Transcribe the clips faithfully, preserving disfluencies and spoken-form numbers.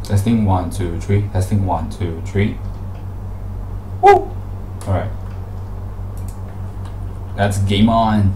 Testing one, two, three. Testing one, two, three. Woo! Alright. That's game on.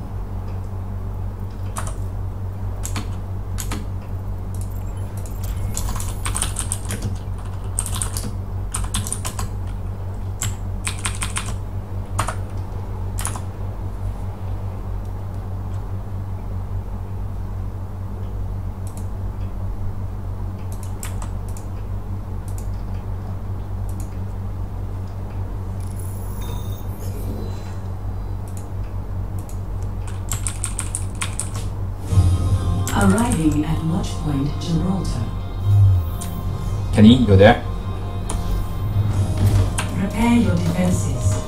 Arriving at Watch Point Gibraltar. Kenny, you're there? Prepare your defenses.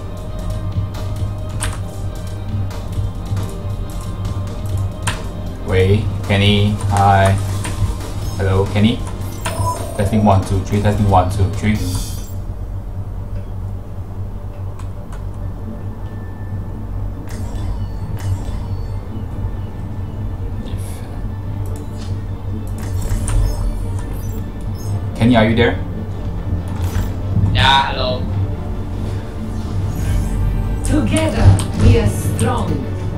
Wait, Kenny, hi. Hello, Kenny? Testing one, two, three, testing one, two, three. Kenny, are you there? Yeah, hello. Together we are strong.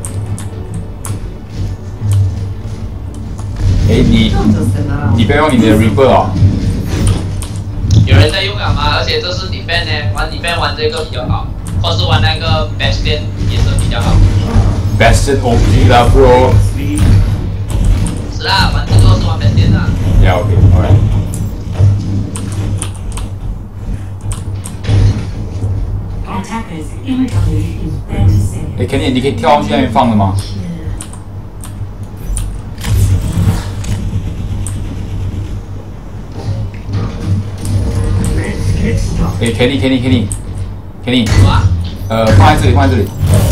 哎、欸，你你不要用你的 Reaper 哦。 有人在用啊吗？而且这是 defend 呢，玩 defend 玩这个比较好，或是玩那个 Bastion 也是比较好。 Bastion O P 啦 ，Bro。 是啦，玩这个是玩 Bastion 啊。 Yeah, okay, alright. 哎 ，Kenny， 你可以跳上去那边放的吗？哎 ，Kenny，Kenny，Kenny，Kenny， 呃，放在这里，放在这里。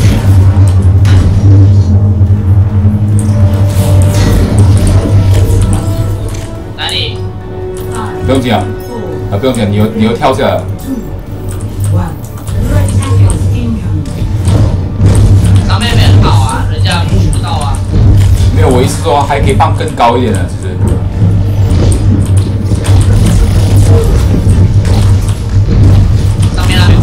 哪里？ 不用紧啊，啊，不用紧，你又你又跳下来了。 上面没很好啊，人家不知道啊。 没有，我意思说还可以放更高一点的，其实。 上面那边。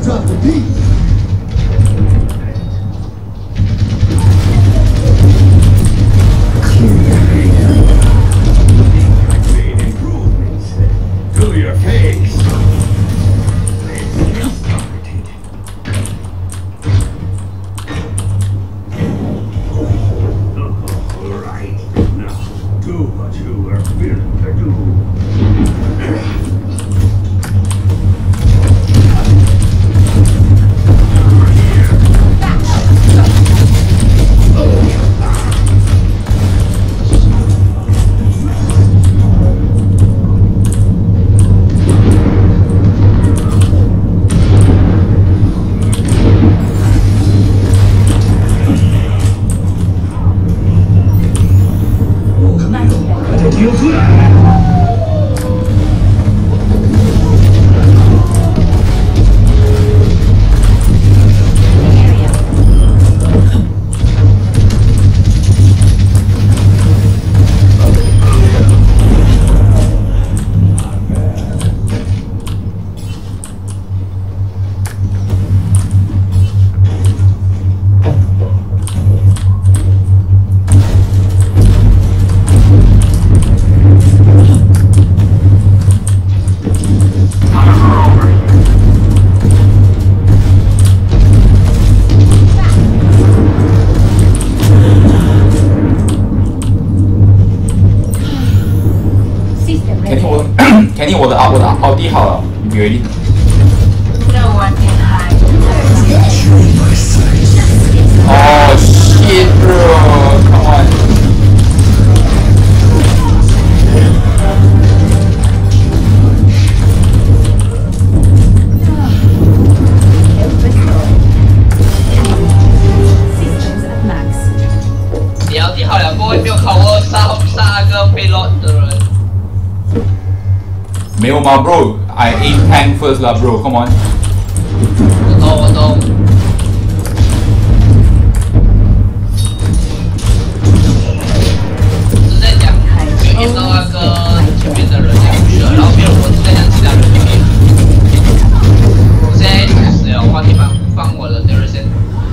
Drop the beat. Made improvements to your face. Right now, do what you are built to do. Kenny， 我的啊，我的奥迪好了，你别理。 No one can hide. Oh shit, bro! Come on. Systems at max. 你奥迪好了，过后没有考过杀杀那个 payload 的人。 没有吗 ，bro？ I aim tank first 啦 ，bro. Come on. 我懂，我懂。是在讲有遇到那个前面的人要去了，然后没有我就在讲其他人就可以了。我现在开始了，换地方放我的德瑞线。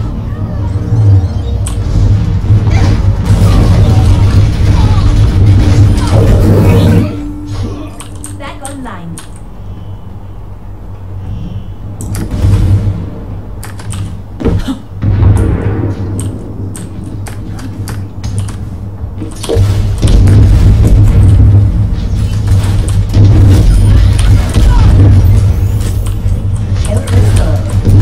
Back online. Health restored.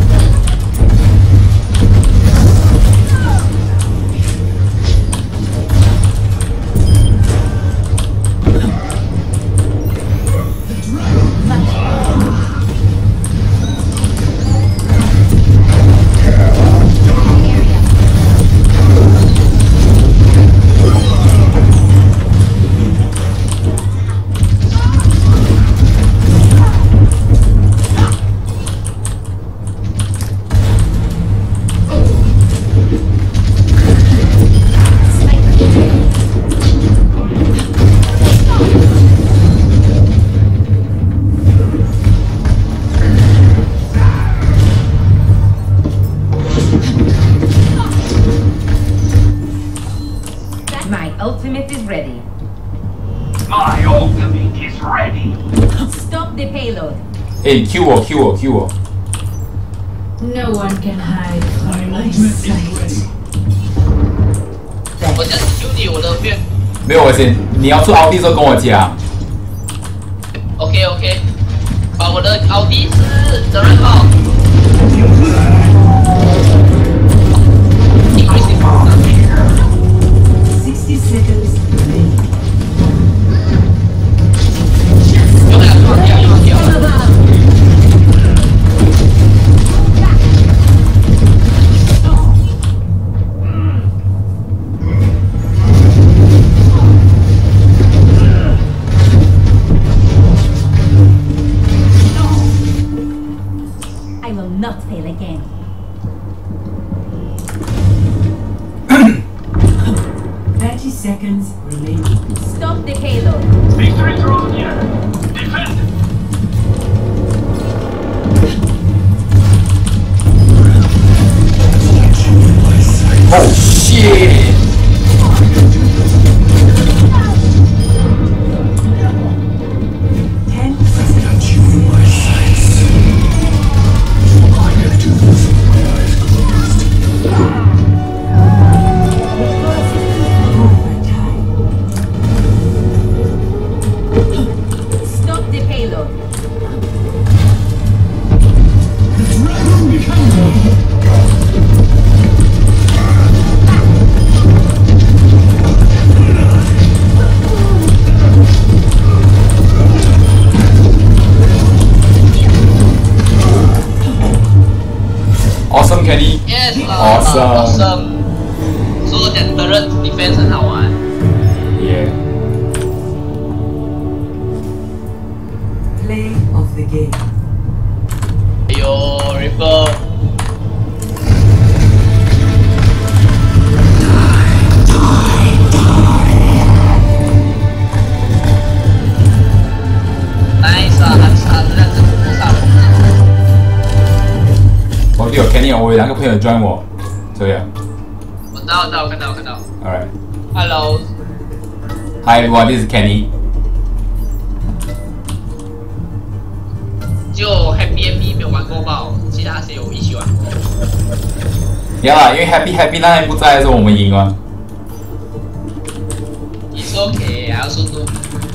My ultimate is ready. My ultimate is ready. Stop the payload. 哎 ，Q 我，Q 我，Q 我。 No one can hide from my Ultimate is sight. ready. 我这样子救你，我的变。 没有，我先，你要出奥迪的时候跟我讲。 OK OK， 把我的奥迪是责任号。 Sixty seconds remaining. 用两个掉，用掉。 I will not fail again. Thirty seconds remaining. Stop the payload. Victory drawn here. Defend. Yes， Awesome awesome。所以我讲的人 defense 很好玩。 Yeah。 Play of the game. 哎呦 ，Ripper。Nice 啊，很惨，这样子不杀人。 我有 Kenny， 我有两个朋友 join 我，这样。 我知道，我知道，我看到，我看到。 Alright. Hello。 Hi everyone, this is Kenny. 就 Happy Happy 没有玩过爆，其他谁有一起玩过？ 呀啦，因为 Happy Happy 那天不在的时候，我们赢了。 It's okay， I also do。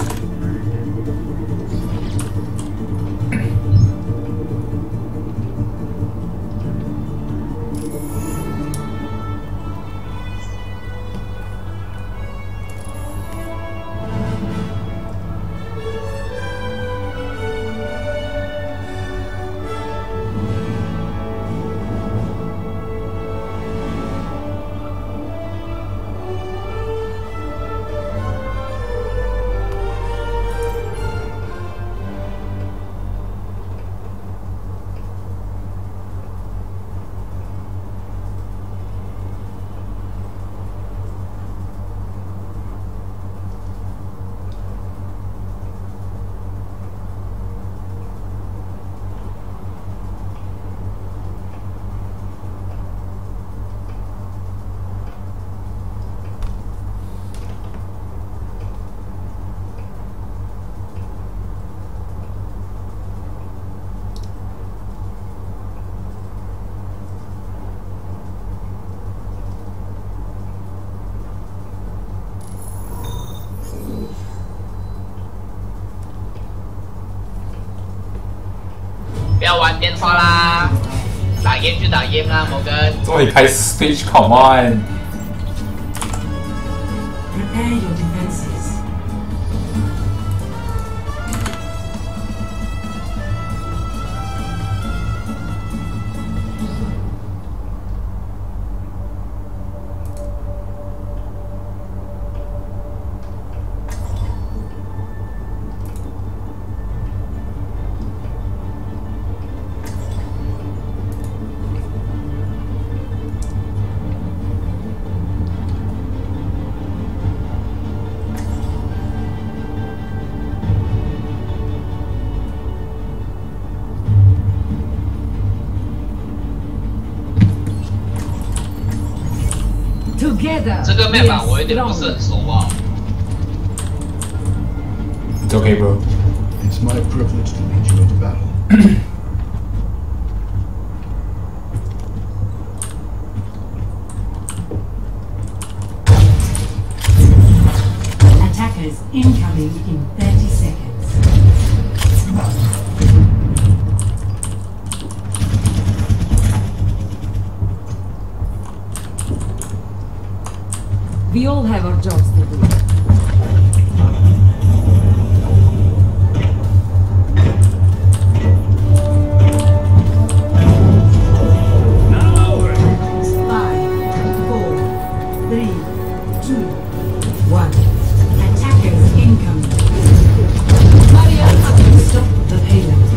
不要玩电话啦，打 game 就打 game 啦，摩根。 终于开 Switch，Come on！ Prepare your defenses. Together. 这个 map 我有点不是很熟啊。 It's okay, bro. It's my privilege to lead you into battle. Attackers incoming in thirty seconds. We all have our jobs to do. Five, four, three, two, one. Attackers incoming. Stop the payload.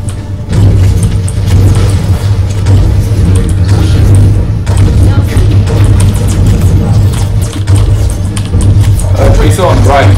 Uh, Tracer on right.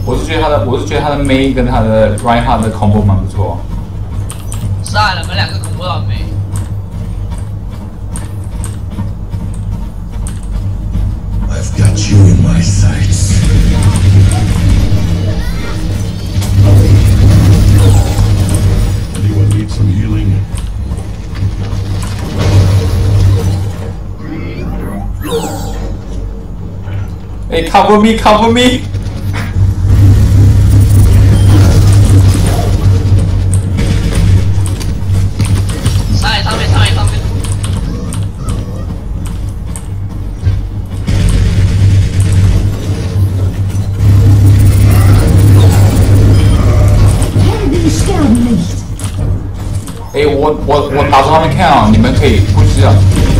我是觉得他的，我是觉得他的 May 跟他的 Reinhardt 的 combo 蛮不错。 是啊，你们两个恐怖到没？ I've got you in my sights. Anyone need some healing? Hey, cover me, cover me! 上来，上面，上面，上面。 哎，我我我打从他们看啊，你们可以不需要。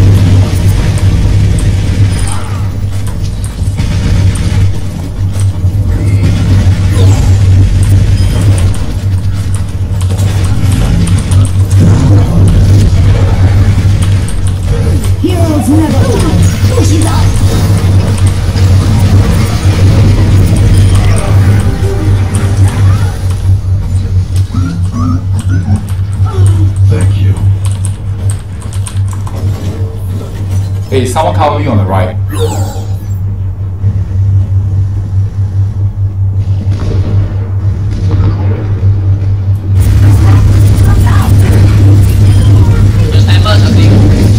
Heroes never die. 不洗澡。 Thank you. Hey, someone cover me on the right. Just stand by something.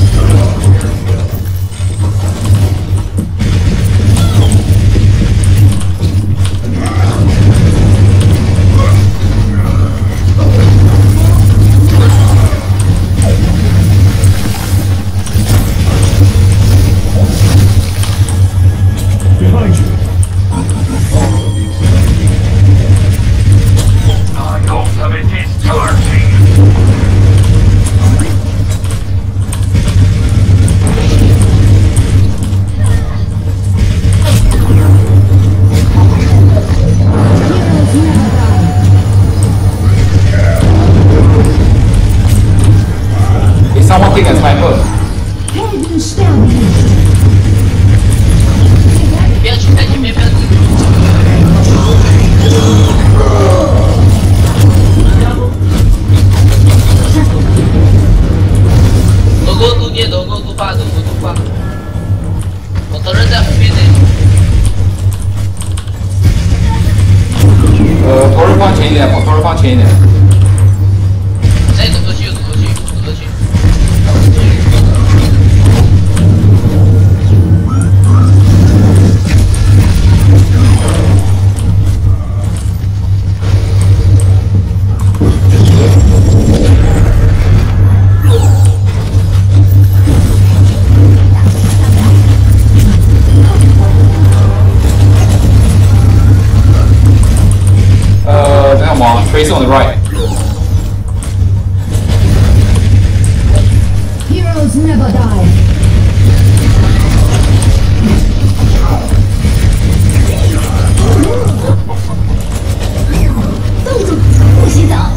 Behind you. My ultimate is charging. Hey, someone take a sniper. 不要去，在前面，不要去。躲过毒箭，躲过毒发，躲过毒发。我头人在后面呢。 呃，头人放前一点，头人放前一点。 再走过去，走过去，走过去。 呃，等下我们 Tracer on the right. Heroes never die. 冻住，不洗澡。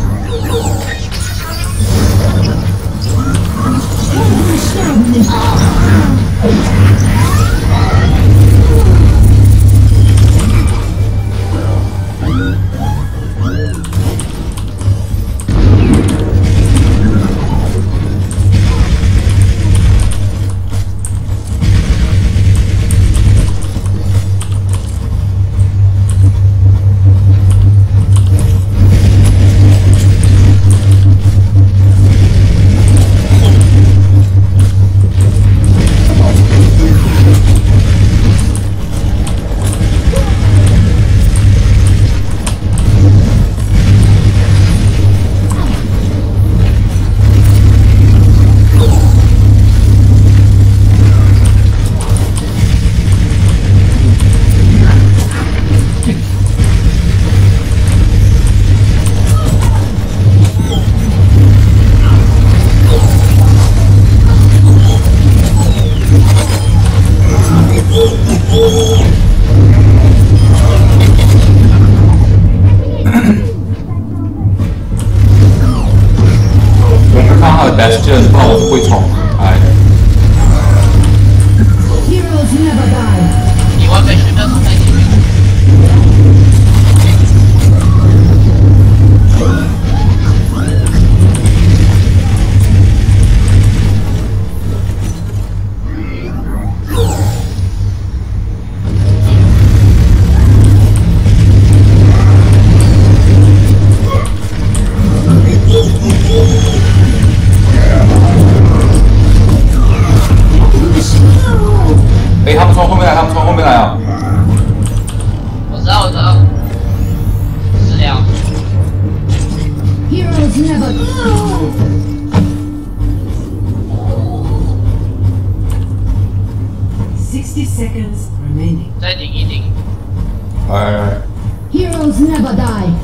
Bastion， 不然我不会冲。哎， Heroes never die. 你完美学到从在前面。 never die.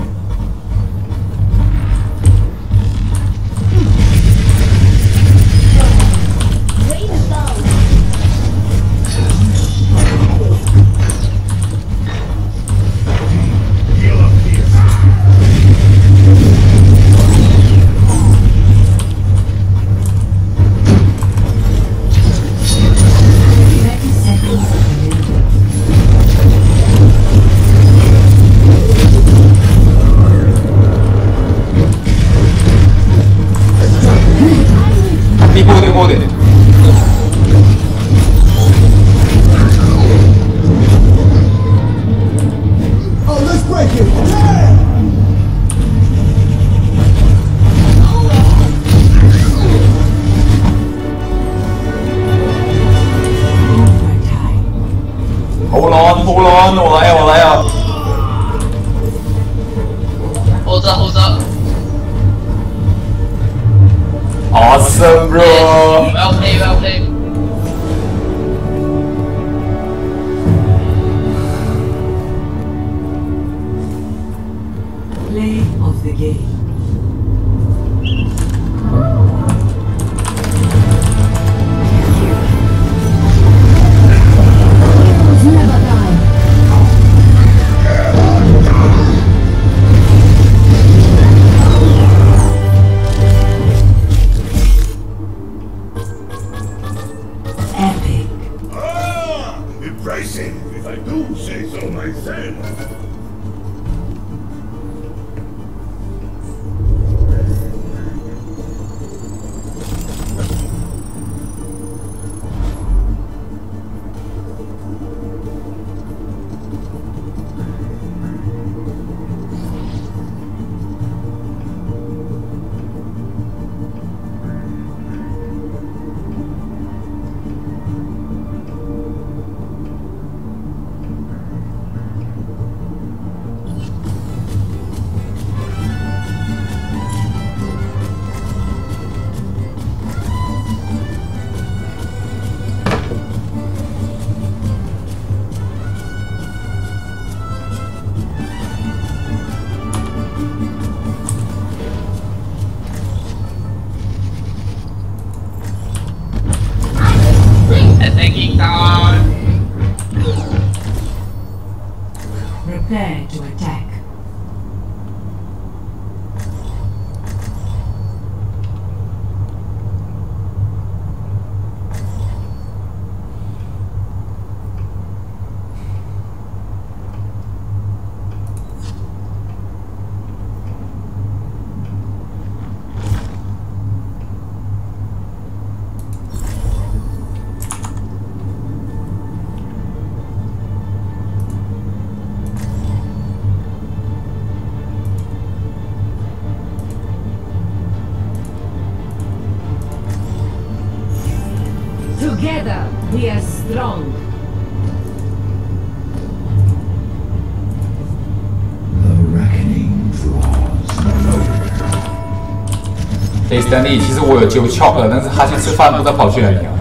Hold on, hold on，我来呀，我来呀。 Hold up, hold up. Awesome, bro. Well played, well played. Play of the game. Never die. Epic. Ah! Impressive, if I do say so myself. Attacking tower. Prepare to attack. Together, we are strong. The reckoning draws near. 哎 ，Stanley，其实我有九 chop 了，但是他去吃饭，不知道跑去哪里了。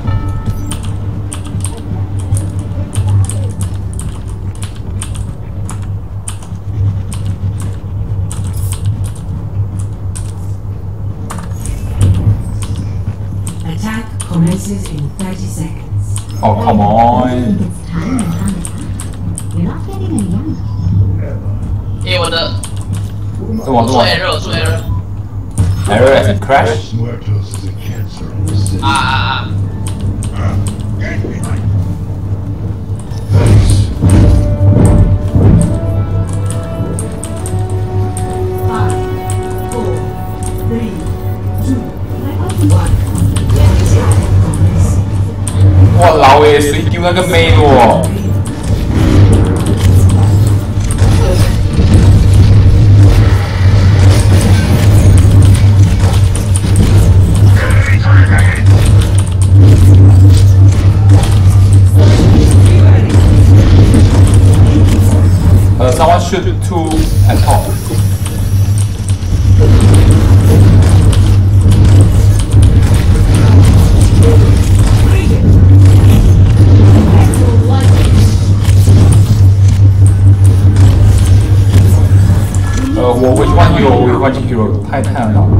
Attack commences in thirty seconds. Oh come on！ It's time and time. You're not getting any younger. 哎，我的，做这往这往 error，做 error。 ，error as in crash。 Muertos is a cancer on the city. 啊啊啊！ Get behind. Thanks. Five, four, three, two, one. Attack commences. 哇，老诶，谁丢那个妹哦？ Uh, someone shoot two at top. 呃，我 which one hero which one hero 太太难了。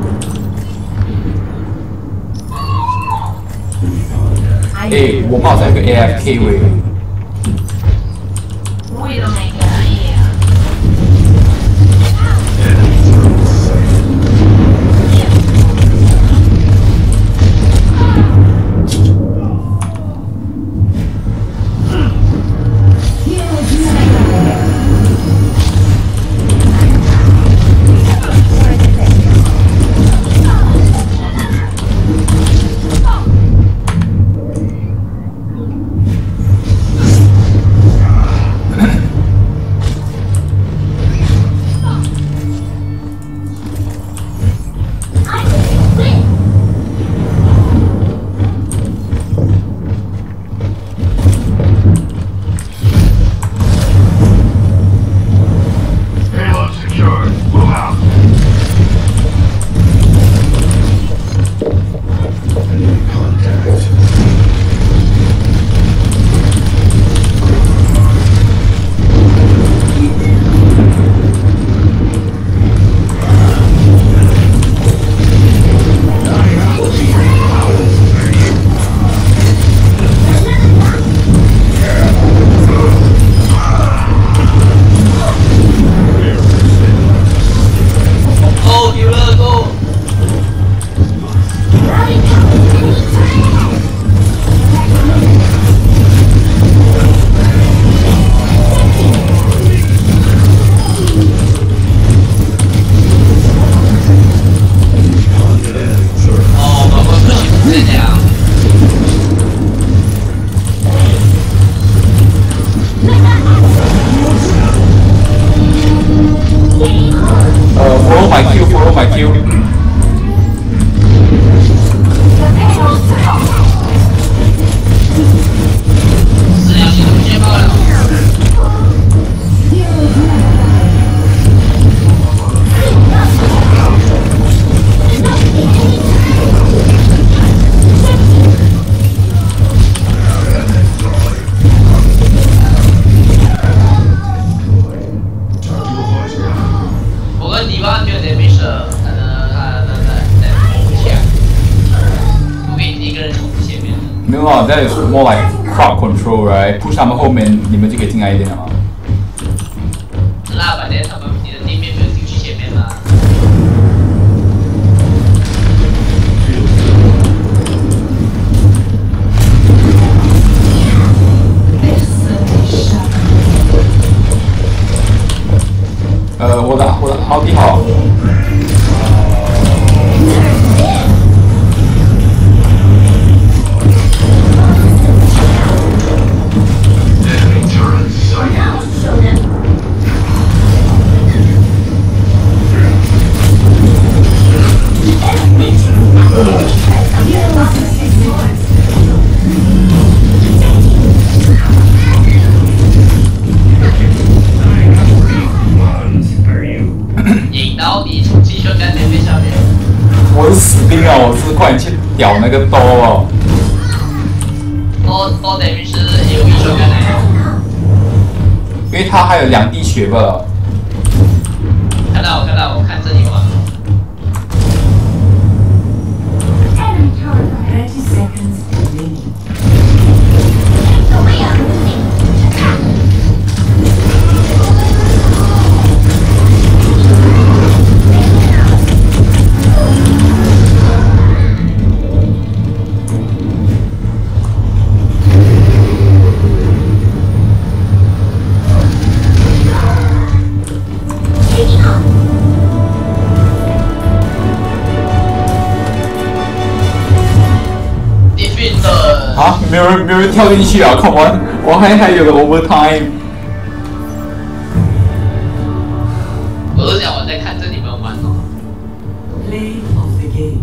哎，我冒在一个 A F K 位。 We don't make it here. Payload secured. Move out. Enemy contact. Go 丢了 Go！ 哦，宝宝不行，不这样。 呃 ，follow my Q，follow my Q。 是要系统接爆了。我跟迪巴觉得没事，他的他他他在冲前，我给你一个人冲前面。 没有啊，that is more like crowd control right？push 他们后面，你们就可以进来一点了吗？ 那反正他们你的地面没有进去前面嘛。 呃，我的我的奥迪好。 Enemy turret sighted. Are you? 引到你从机修干点飞下面。 我是死兵啊！我是快点去屌那个刀哦。 都都等于是有一修干的。 因为他还有两滴血吧。 看到我看到我看这里吗？ Enemy turret. Thirty seconds remaining. We are losing. Taking off. defeat 的啊，没有人没有人跳进去啊！看完，我还还有个 overtime。 我是讲我在看着你们玩哦。 Play of the game.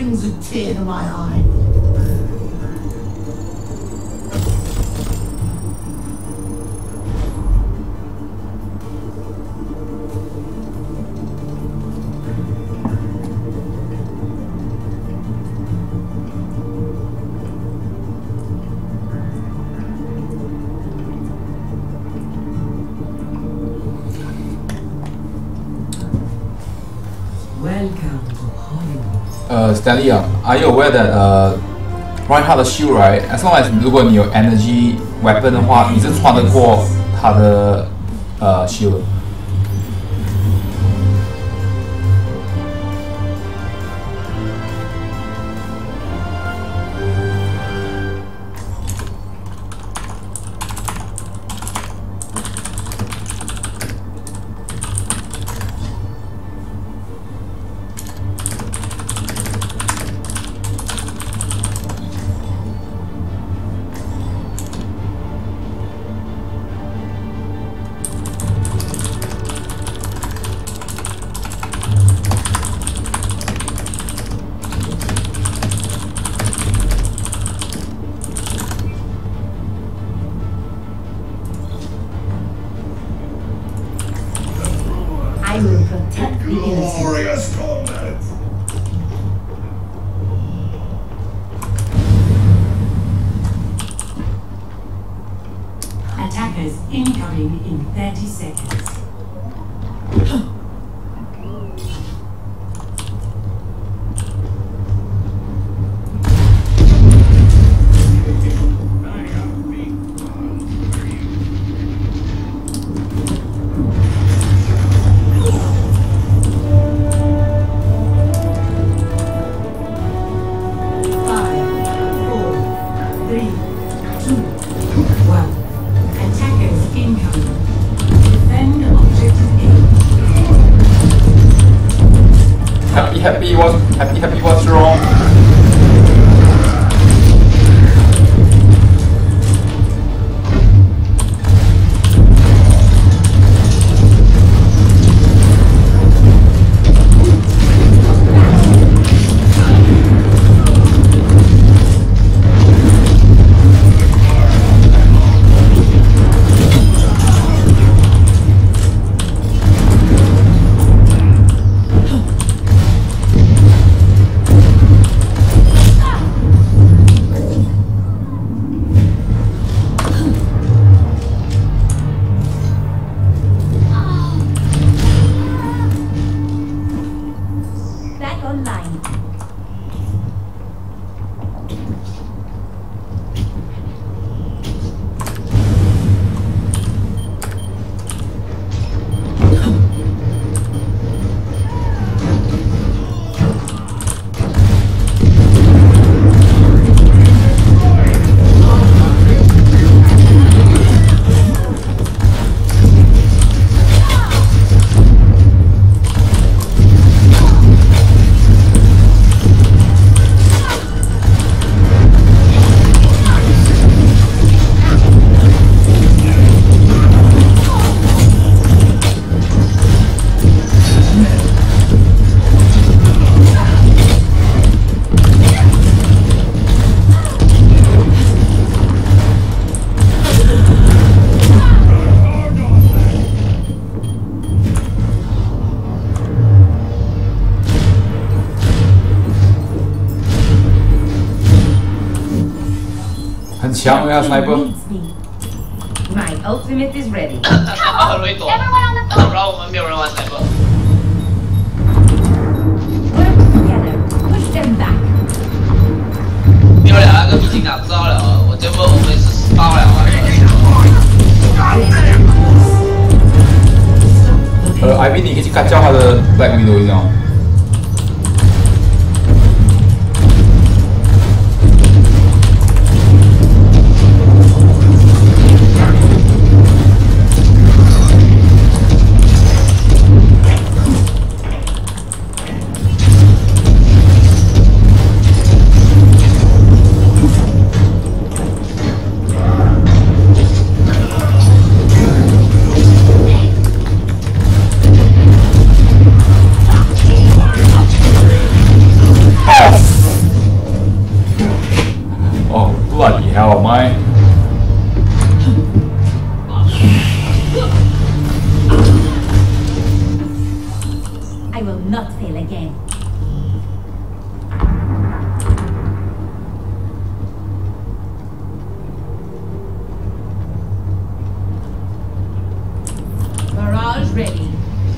brings a tear to my eye. Welcome to Hollywood. 呃 ，Stanley 啊，Are you aware that 呃 ，Reinhardt 的 shield right？As long as 如果你有 energy weapon 的话，你是穿得过他的呃 shield。 I will protect the innocent. Glorious combat! Attackers incoming in thirty seconds. Happy, happy, what? Happy, happy, what's wrong? Back online. Young ass sniper. My ultimate is ready. 很容易躲，不然我们没有人玩 sniper。 Work together. Push them back. 你们两个已经打不到了，我这波我们是爆了啊！ 呃 ，I V 你可以去干叫他的 Black Widow 一样。 I will not fail again. Barrage ready.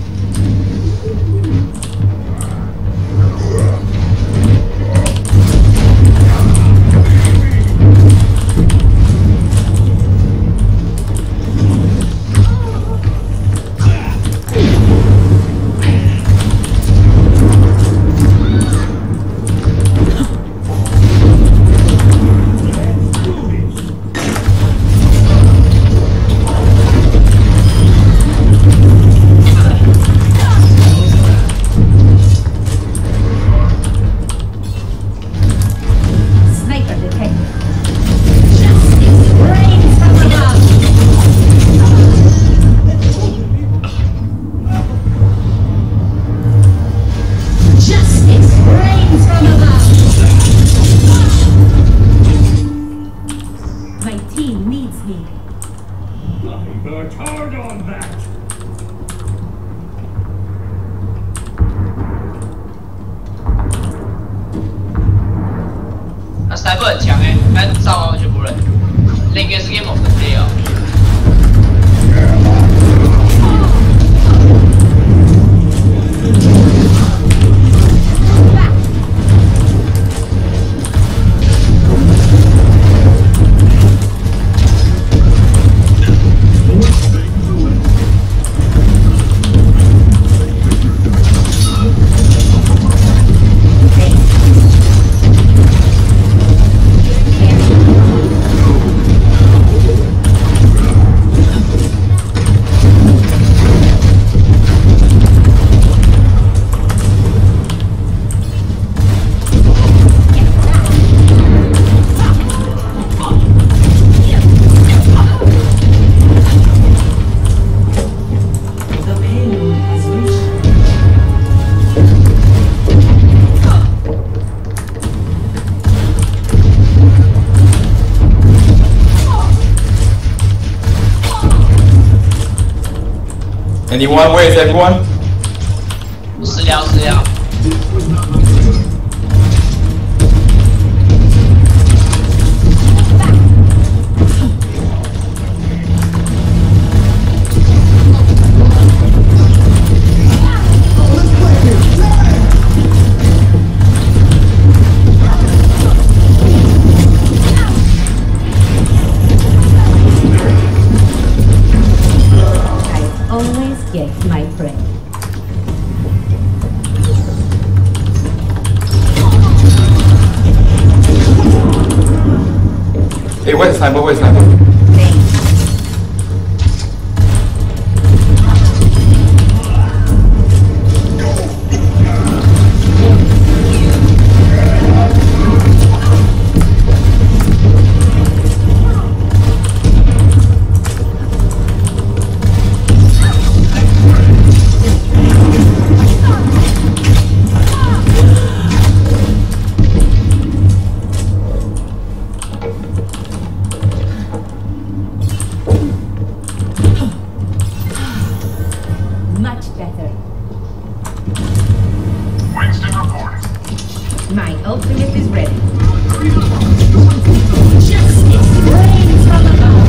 Sniper 很强哎、欸，但上完完全不认。那应该是 Game of the Day 哦。 Anyone? Where is everyone? 私聊私聊。 My friend. Hey, where's the sniper? Where's the sniper? Much better. Winston reporting. My ultimate is ready. Justice reigns from above.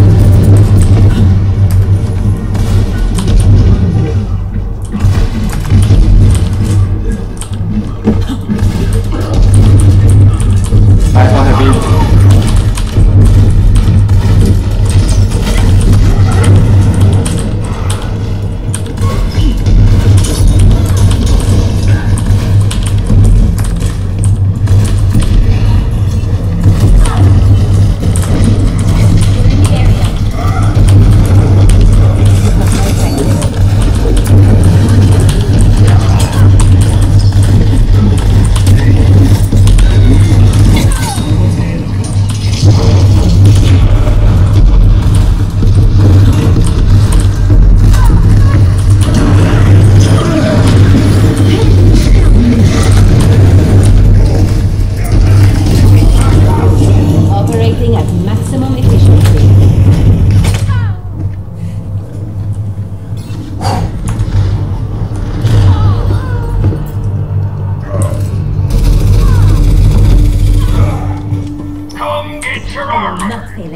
Nice one, Heavy.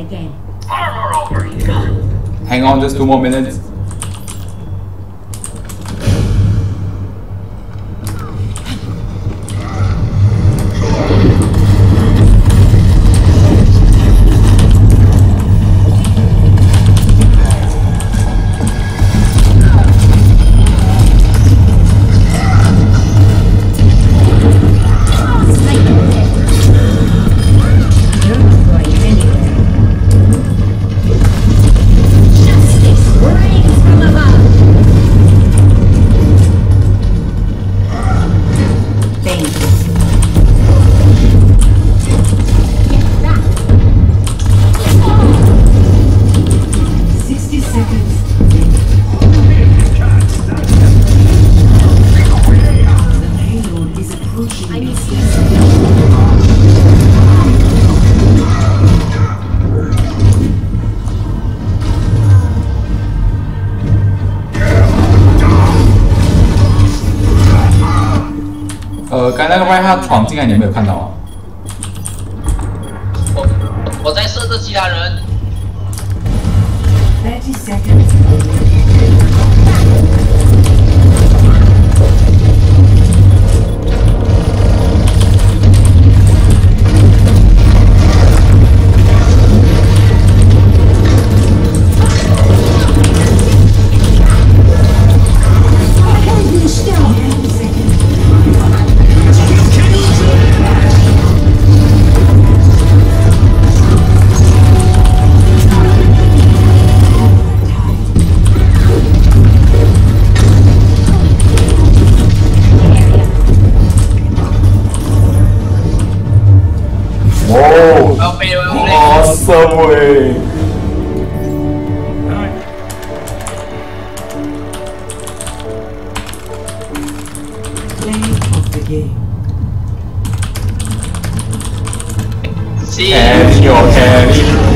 again. Armor over here. Hang on, just two more minutes.呃，刚才那个外他闯进来，你有没有看到啊？ 我我在射着其他人。 Thirty seconds. Awesome way. Play of the game. Sí. Carry your carry.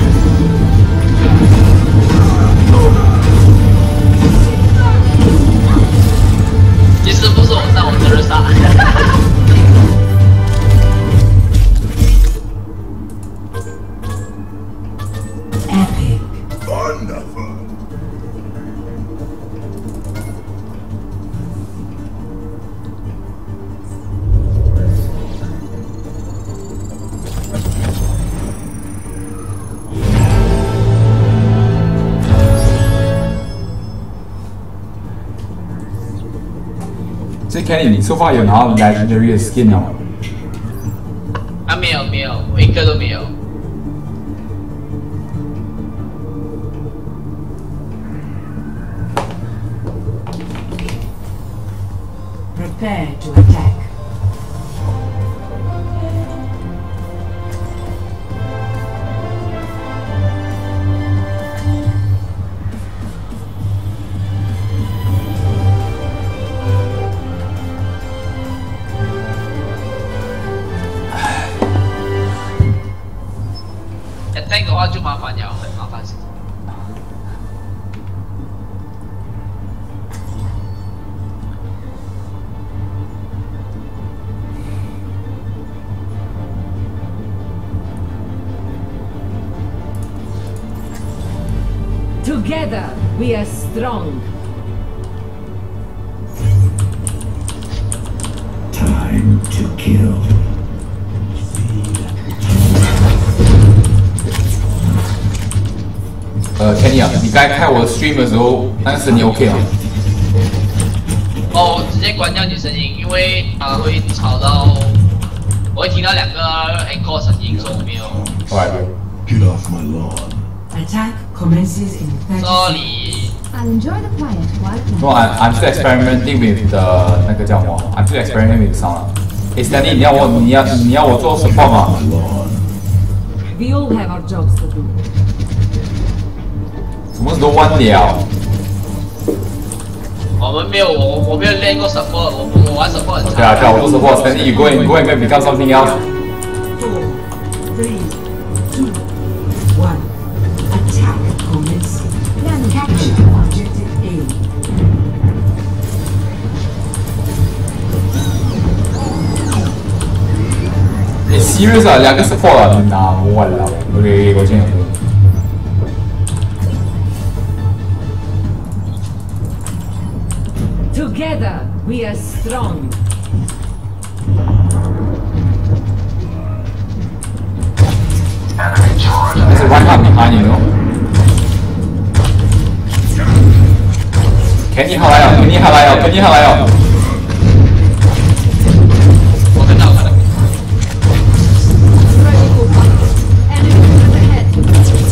其实不是我上，我就是杀。 Epic. Wonderful. So Kenny， 你 so far 有拿到 legendary 的 skin 了吗？ 啊，没有没有，我一个都没有。 Prepare to attack. attack 的话就麻烦了，很麻烦。 Together, we are strong. Time to kill. 呃 ，Kenny 啊，你刚才看我 stream 的时候，那个声音 OK 吗？ 哦，直接关掉你声音，因为它会吵到，我会听到两个 echo 声音，所以我没有。 Alright. Get off my lawn. Attack commences in thirty seconds. Sorry， I'll enjoy the quiet while playing. No, I'm I'm still experimenting with the 那个叫什么 ？I'm still experimenting with sound. 哎 ，Stanley， 你要我你要你要我做 support 吗？ My lawn. We all have our jobs to do. 什么都弯了。 我们没有我我没有练过 support， 我我玩 support 很对啊， 差。 对啊，我做 support。Stanley， go and go and become something else. Four, three, two, one. Attack commencing. Capture objective A. serious 啊，两个 support 啊，拿我了，OK，我先。 Together, we are strong. There's a Reinhardt behind you, know? 肯尼哈来了，肯尼哈来了，肯尼哈来了。 我看到，我看到。 Ready for battle. Enemy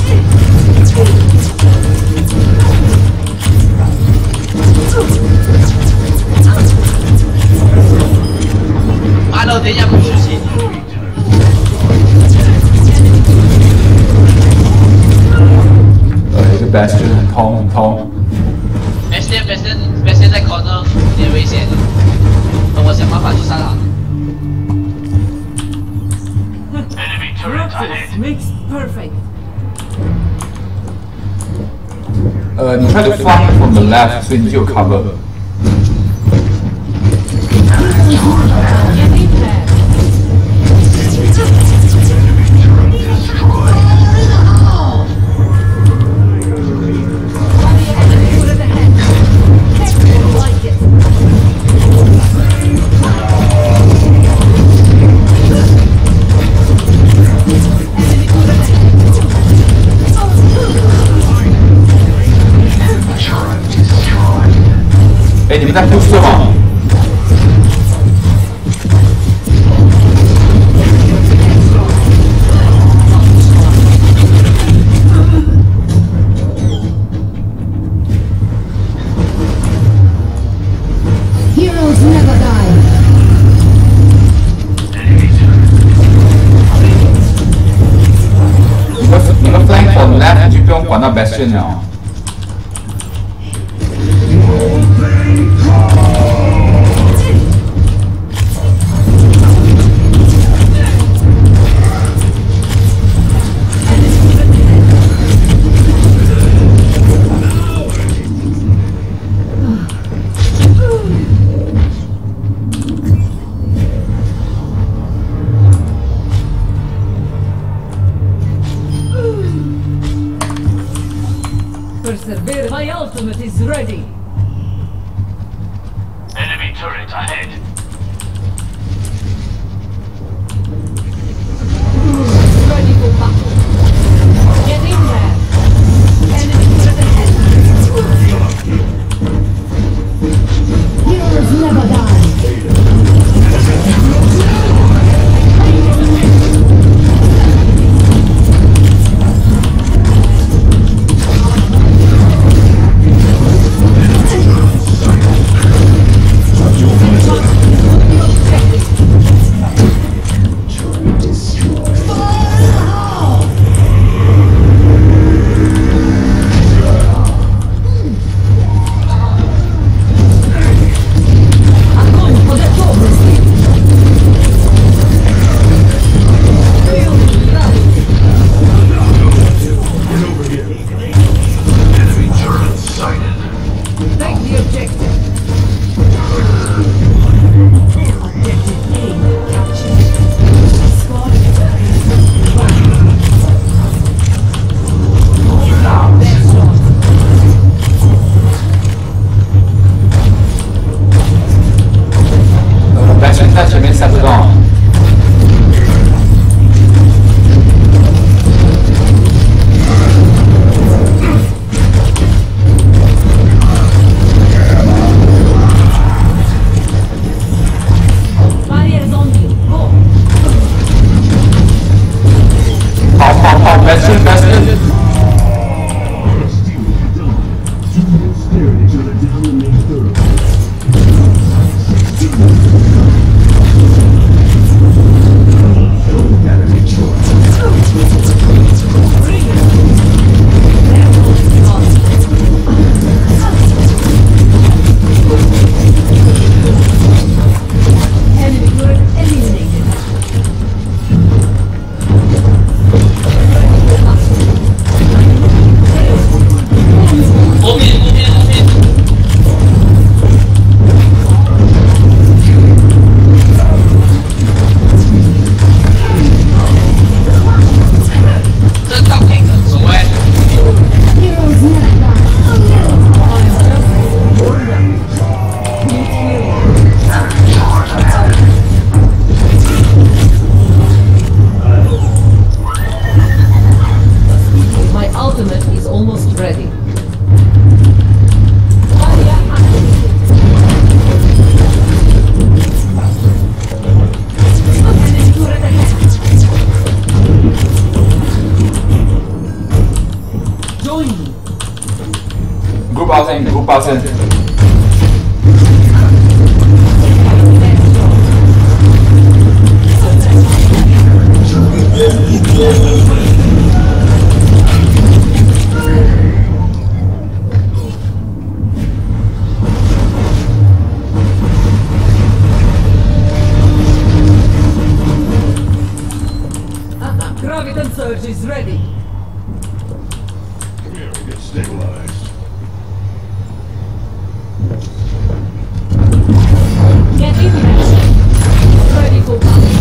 ahead. 妈的，等一下不实习。 呃，一个 Bastion 很痛很痛。 Bastion Bastion Bastion 在 corner 有点危险，等我想办法去杀他。 Practice makes perfect. 呃，你 try to flank from the left， 所以你就有 cover。 Get in there. Enemy turret ahead. That's more like it. Enemy turret ahead. 哎，你们在 push 对吗？ Heroes never die. 你们你们 flank from left 就不用管到 Bastion 了。 Persevere. My ultimate is ready. Enemy turret ahead. Ready for battle. Get in there. Enemy turret ahead. Heroes never die. 爆线，不爆线。 Graviton surge is ready. Come here, we'll get stabilized. Get in there. Ready for battle.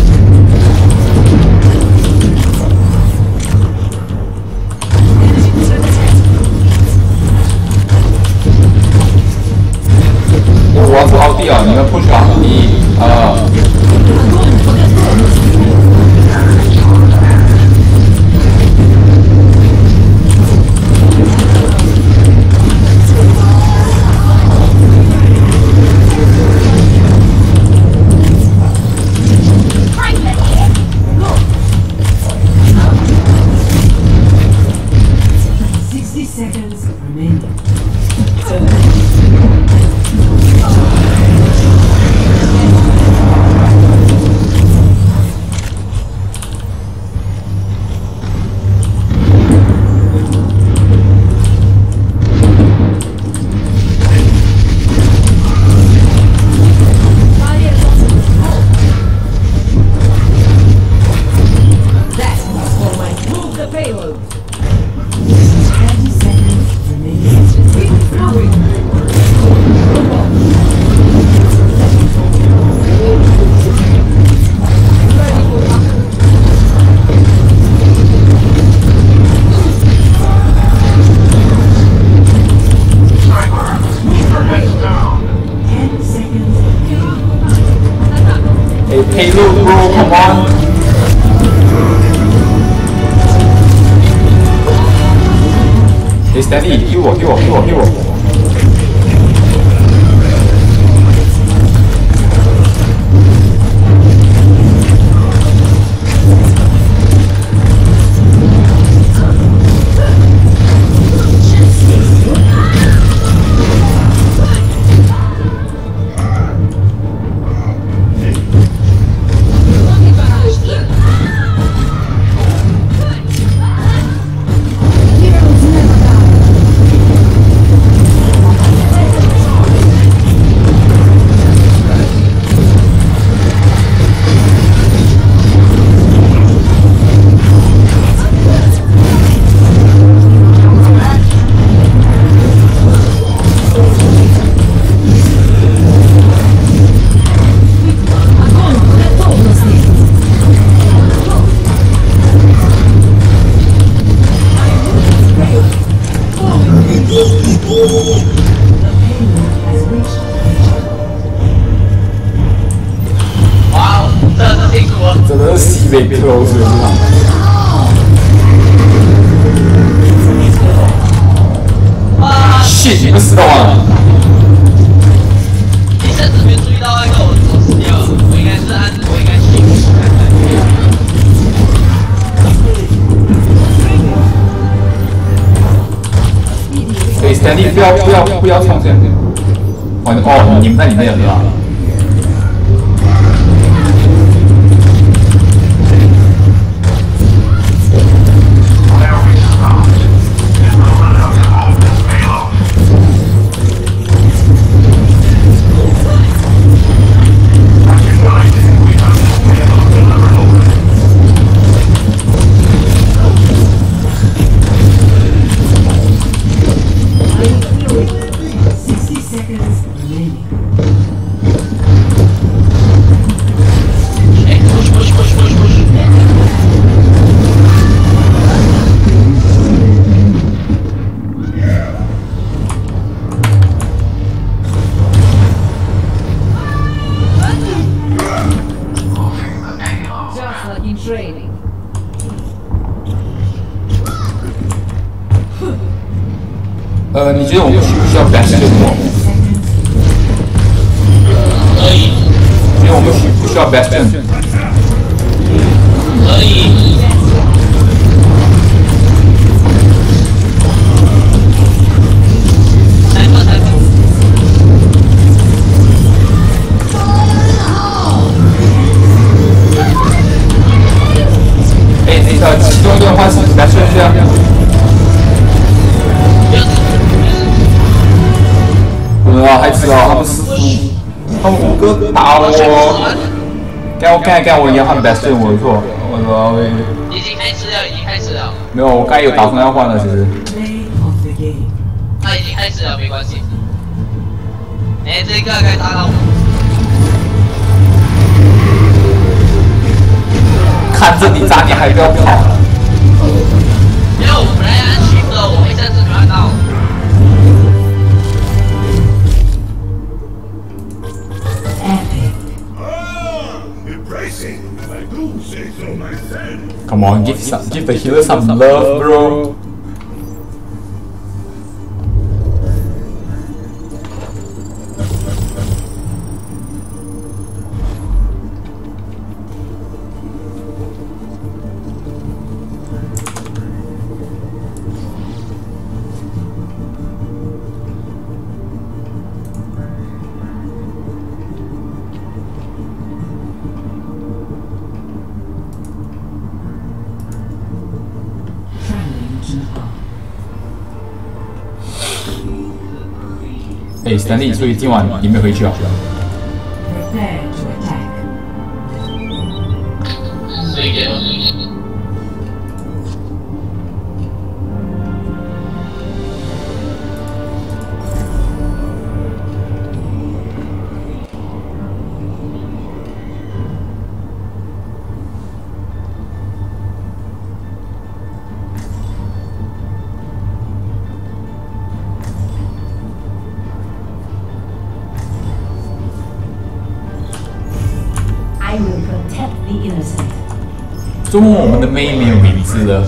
Engines ready. 我要出奥地啊！你们 push 啊！一、二。 Sixty seconds remaining. Payload, bro, come on. Hey, steady, heal 我 heal 我 heal 我 heal 我哇，真的是辛苦了。 真的是西北 close 了，这场。 啊 shit， 你们死到了。 你甚至没注意到那个我我死掉了，我应该是按我应该去。 对 ，steady， 不要不要不要冲线。哦哦，你们在里面有对吧？ Sixty seconds remaining. 哎 ，push push push push push。 Just like in training. 呃，你觉得我们需不需要 bastion 我？ 可以， 你觉得我们需不需要 bastion？ 可以。三个打我！干我干干我一样换 best， 我的错，我说已经开始了，已经开始了。 没有，我刚才有打算要换了，其实。 Play of the game. 他已经开始了，没关系。哎，这个该打到我。 看着你砸，你还不要跑。 因为我本来按群的，我一下子抓到。 Come on, give some, give the healer some love, bro. Traveling to hub. 哎，史丹利，所以今晚你没回去啊？ Prepare to attack. 谁给我？ I will protect the innocent. 周末我们的妹没有名字了。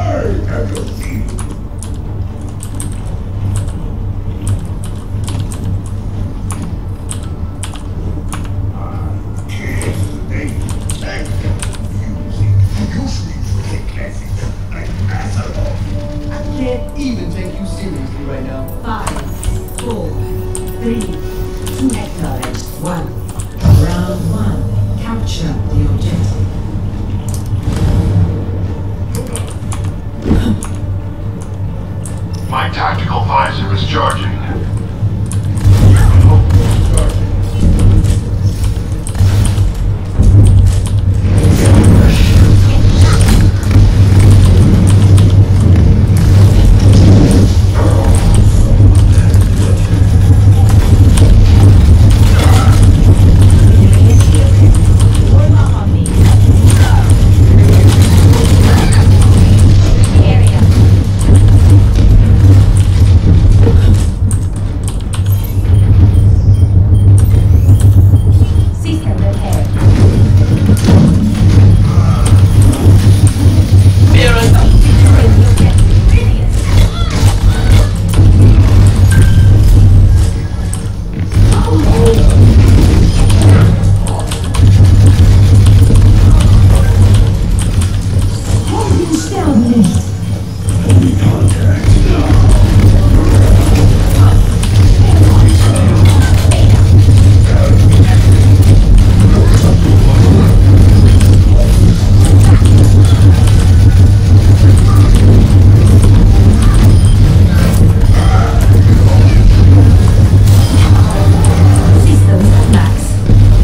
Can't even take you seriously right now. Five, four, three, two, acknowledge, one. Round one. Capture the objective. My tactical visor is charging. Warm up on me. Area. System repaired. 没有人打。 Brilliant. Systems at max.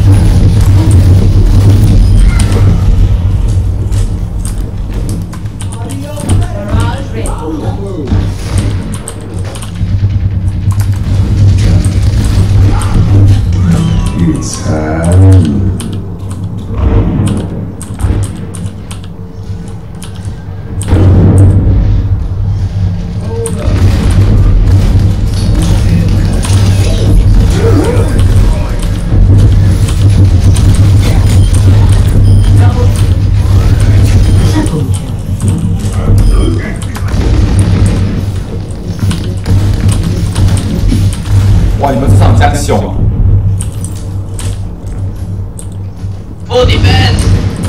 Barrage ready. It's time. Triple kill. 哇，你们这场这样凶啊！ Full defense。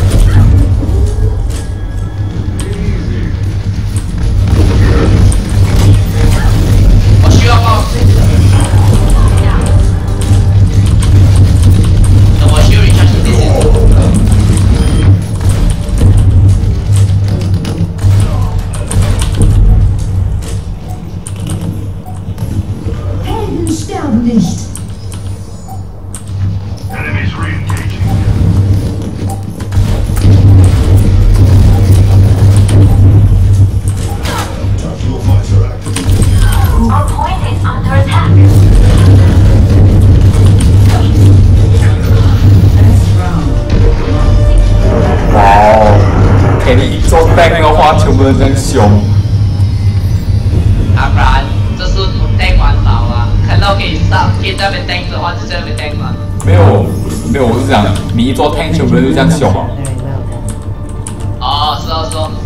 我需要帮。等我修理一下兄弟。 Helden sterben nicht. Enemy 人这样凶？ 当然，这是我 tank 玩法啊，看到可以上可以在那边 tank 的话，就在那边 tank 嘛。 没有没有，我是讲你一做 tank 全部人就这样凶啊。 哦，是哦是哦。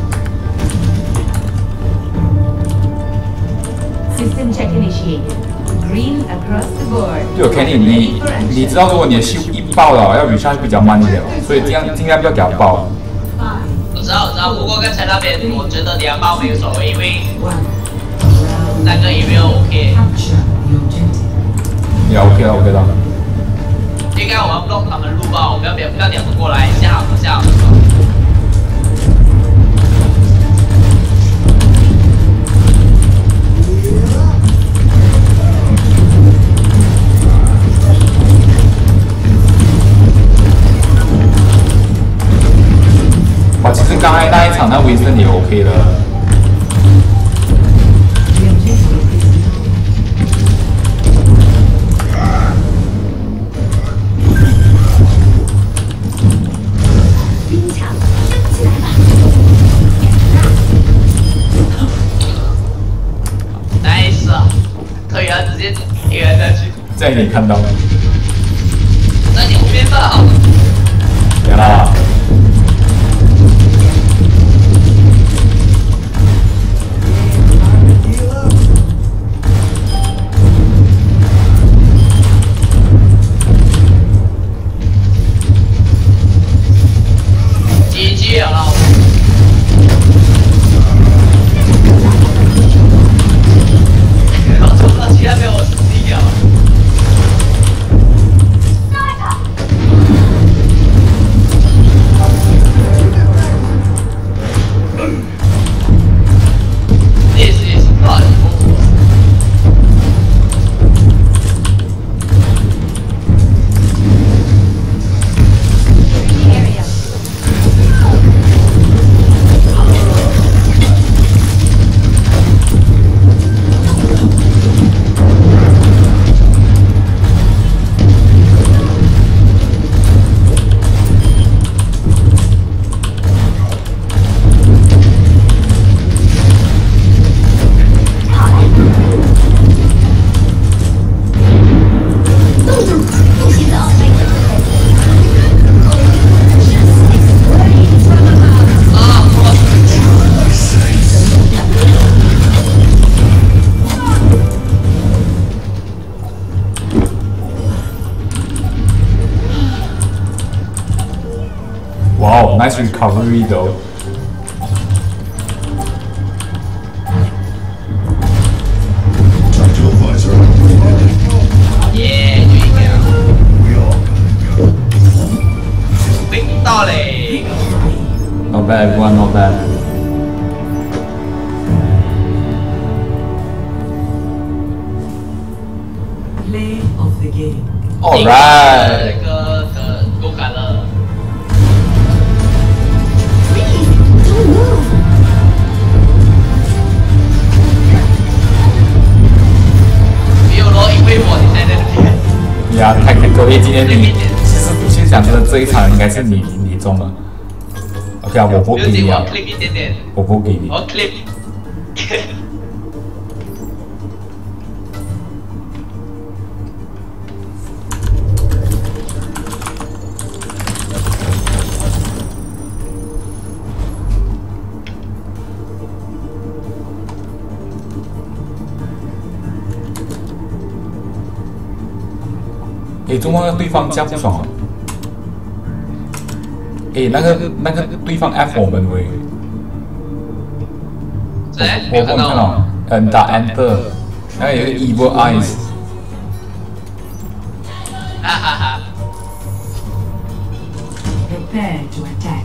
System check initiated. Green across the board. 对 ，Kenny， 你你知道，如果你的秀一爆了，要 recharge 比较慢一点哦，所以尽量尽量不要给它爆。 我知道我知道，不过刚才那边我觉得两爆没有所谓，因为那个也没有 OK。 Capture the objective. 也 OK 了 ，OK 了。 应该我们 block 他们路爆，不要别不要点不过来，下好下好。 哇，其实刚才那一场那威森也 OK 了。 The objective is Nice， 可以啊，直接贴下去。 这样你看到了。 那你后面放好。 对啦。 G G 了。我走到其他边我死掉了。 This is not Area. 哇哦 ，nice recovery though。 Tactical visor activated. 耶，就一个。 We all got it. 冰到嘞。 Not bad, everyone, not bad. play of the game. Alright. 那个的够感了。 Don't move. 没有咯，因为我你在那边。 呀，太太够！今天你其实其实讲真的，这一场应该是你你中了。OK 啊，我不没有紧，我给你啊， clip 一点点， 我不给你。 我 clip。 诶，怎么对方这样不爽啊？诶，那个那个对方 F 我们喂， 谁？没我我看有看到。 到，嗯，打 Enter，然后有一个 Evil Eyes。 哈哈哈。 Prepare to attack.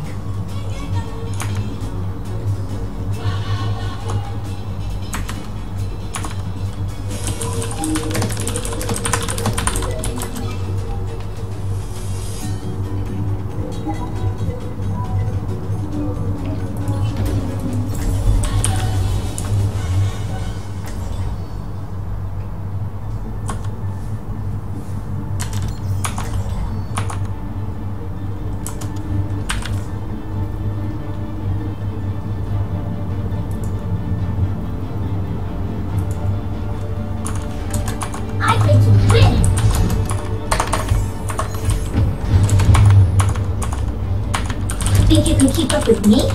Think you can keep up with me?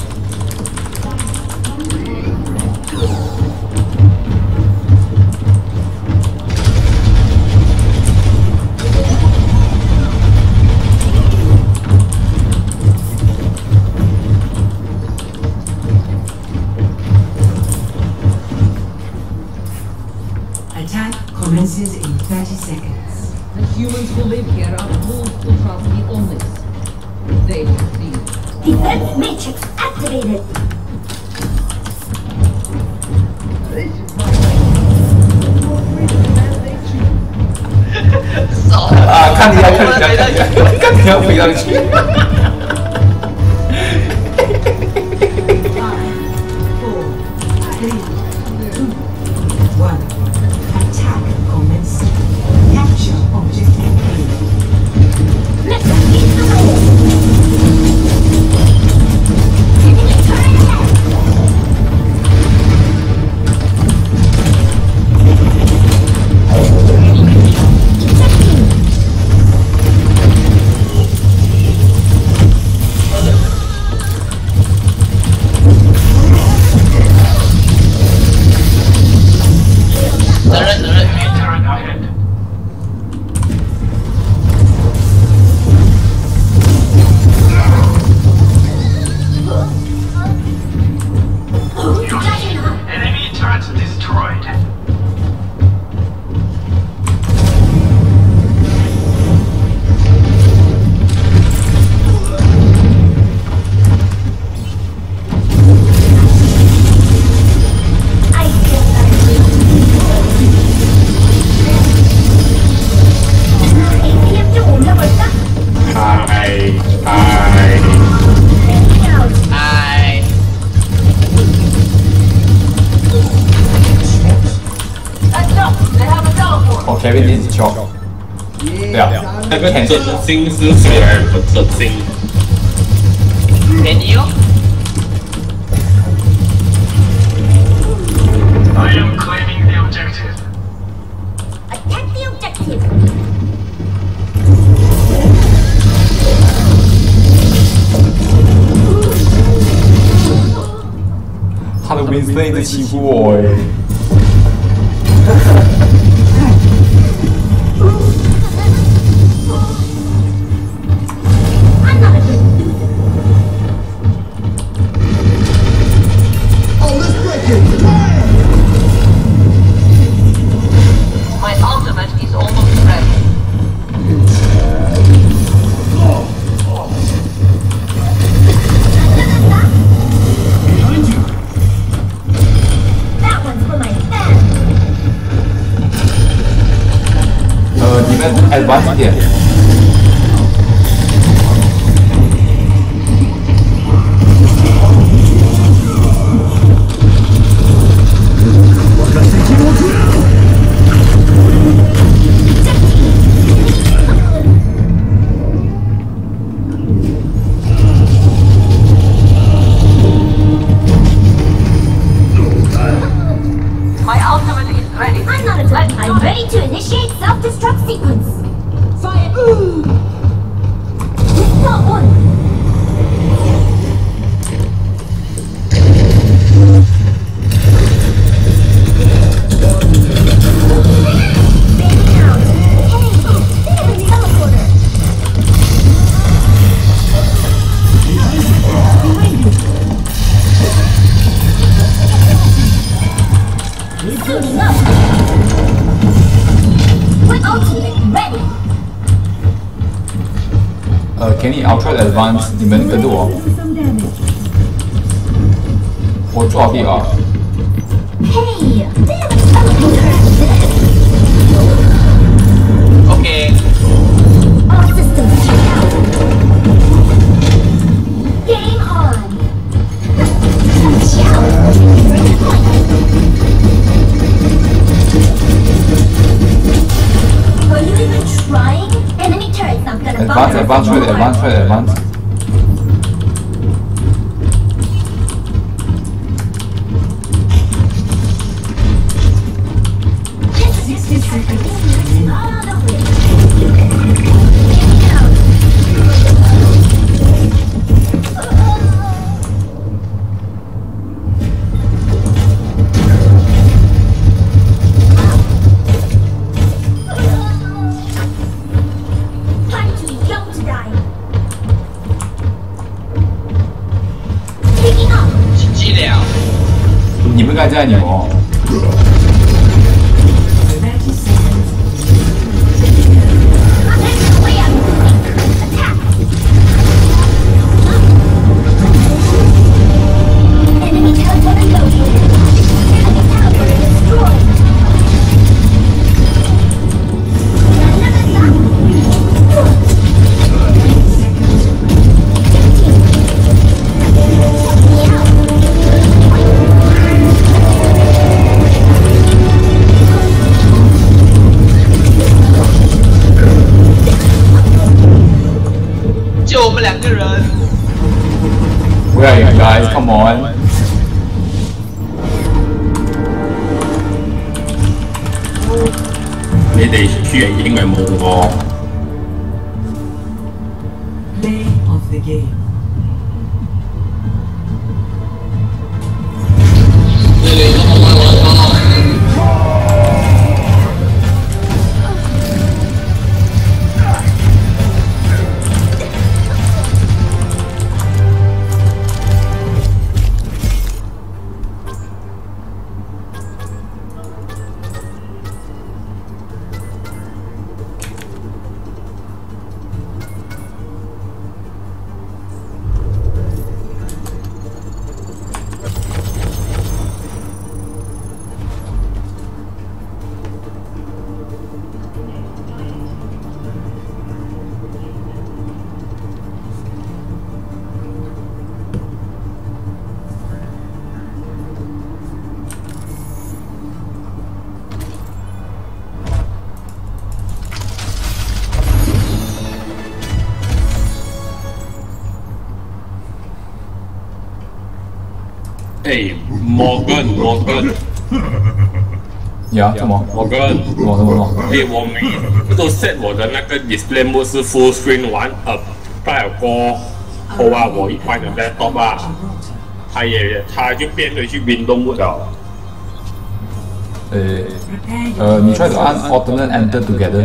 Attack commences in thirty seconds. The humans who live here are moved to trust the Omnis. They will see. Defense matrix activated. 啊，看你啊，看你啊，看你啊，看你要飞上去。 Kevin 一直敲，对啊， 那个准心是谁而不准心？ 给你哦。 I am claiming the objective. Attack the objective. 他的 Winston 一直欺负我哎。 My ultimate is almost ready. That one's for my fan. 呃，你们 advance 一点。 My ultimate is ready. I'm not a threat. I'm ready to initiate self-destruct sequence. Fire! It's not one. Baby out. Hey, there's a teleporter. Suiting up. My ultimate ready. 呃，给你 Ultra Advance，你们跟着我。我做好第二。 Hey, there's a teleporter. Okay. All systems check out. Game on. Are you even trying? Enemy turret's not gonna Advance, bother advance, us right, advance, right, advance. sixty seconds. All the way. Get me out. 在你哦。 就我们两个人。 Where are you guys? Come on. 你哋輸應該冇我。 Play of the game. 对对，这么快我的刀。 哎 ，Morgan Morgan， 呀，什么 Morgan， 什么什么什么？ 哎，我每都 set 我的那个 display mode 是 full screen 玩，呃，拜尔过后啊，我一关了 laptop 啊，它也它就变回去 window mode 了。 呃呃，你 try to 按 alternate enter together。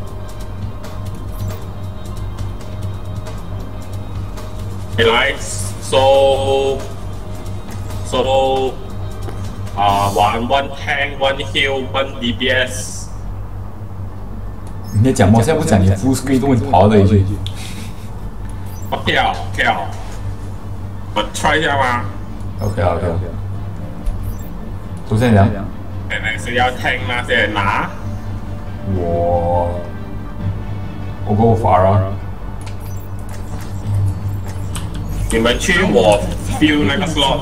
来 ，so so 啊、uh, ，one one tank one heal one D P S。 你在讲吗？现在不讲你 full screen 都会跑到这里去。 OK 啊 ，OK 啊，我 try 一下吗 OK OK OK。首先讲， 现在是要 tank 那些拿。 我我 go Pharah。 你们去我 fill 那个 slot。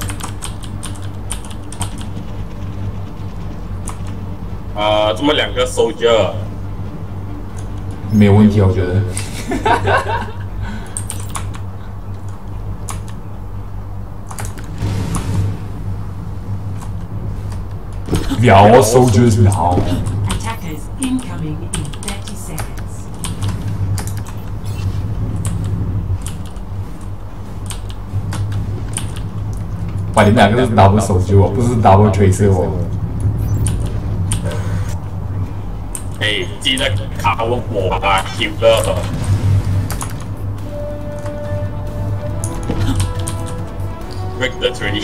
呃，这么两个 soldier。 没有问题，我觉得。Your soldiers now. Attackers incoming in thirty seconds. 哇，你们两个是 double soldier 哦，不是 double tracer 哦。 哎，记得卡我我啊 ，Killer。Break the tradition 。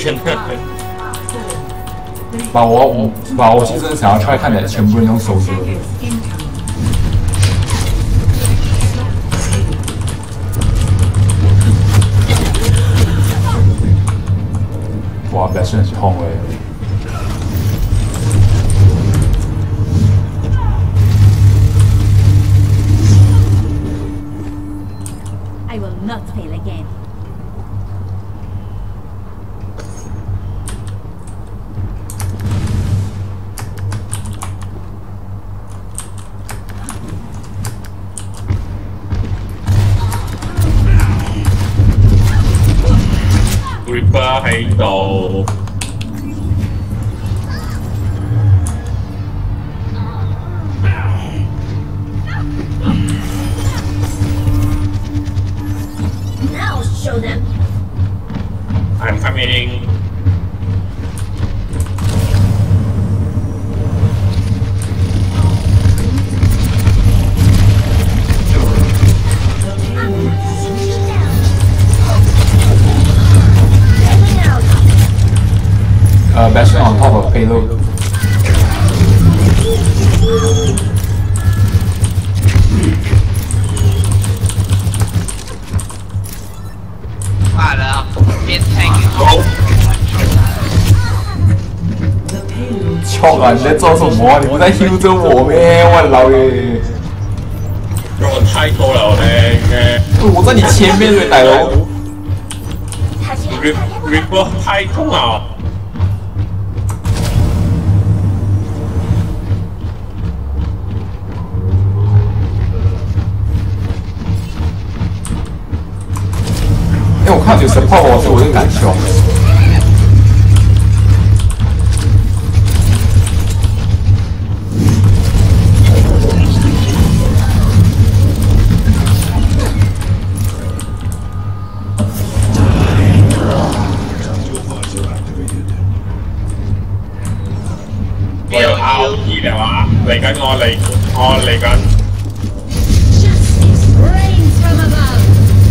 把我把我其实想要 try 看的全部人用手指。 哇，表现很痛哎！ I will not fail again. Reaper 喺度。 Now show them. I'm coming. Bastion on top of payload. 怕了，变 tank。 操啊！你在做什么？你不在 heal 着我咩？我老爷！ 我太多了咧， 我在你前面嘞，大佬。 Rip Ripper 太痛了。 哎，我看有 support 我，所以我就敢笑。 我有 R O T 了啊！嚟緊我嚟，我嚟緊。 Rains from above.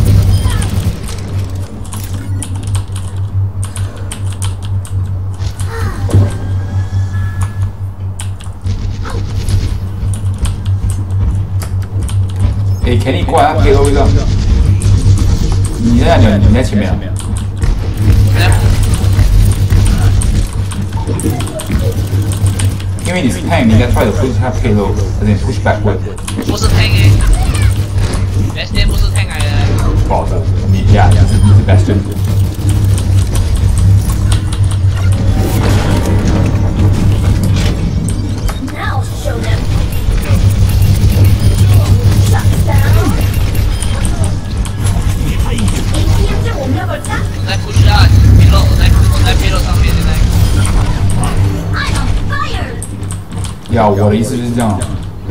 哎 ，Kenny 过来，他 K O 一个。你在哪里？你在前面啊？因为你是 tank， 你应该 try to push 他 payload， 有点 push backward。 不是 tank 诶 ，Bastion 不是 tank 来的。 不好说，你呀，你是你是 Bastion。 Now show them. Shut down. A T M 在我们那边站。 我在 push 啊 ，payload， 我在我在 payload 上面现在。 I'm on fire. 呀，我的意思就是这样。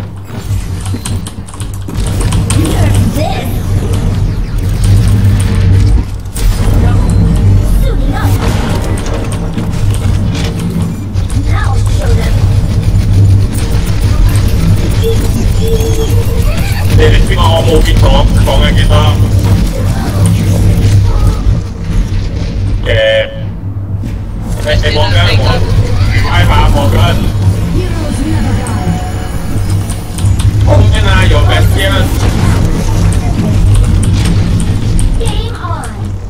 Here's this. Suiting up. Now show them. 你哋邊個我冇見講講緊幾多？誒，你你望緊我，挨下望緊。空間啊，有 Bastion。 Game on.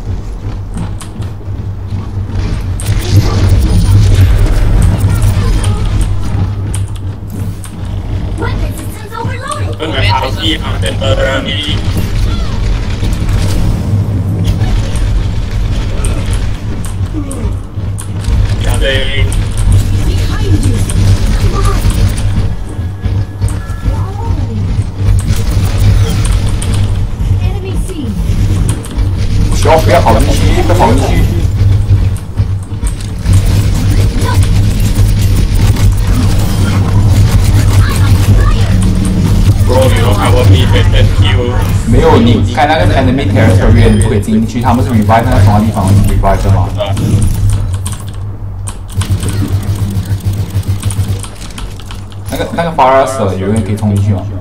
Weapon systems overloaded. 跟佢考試啊，定得啦你。人哋 Behind you. Come on. Enemy seen. 不要不要跑进去，不要跑进去。 Bro， 你都看我咪被 N Q。 没有，你看那个 enemy territory 你不可以进去，他们是 revive 那个同样地方 revive 的嘛。那个那个 Faras 有人可以冲进去吗？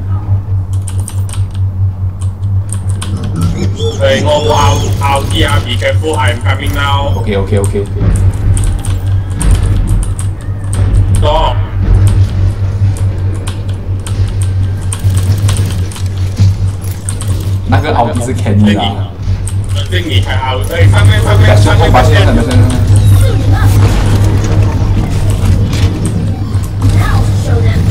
Hey,我冇 out out here. Be careful, I'm coming now. OK OK OK OK。 Stop. 那个奥迪是 Kenny 啦。 反正你还 out， 哎，上面上面把上面把先生的身上。 Suiting up. Now show them.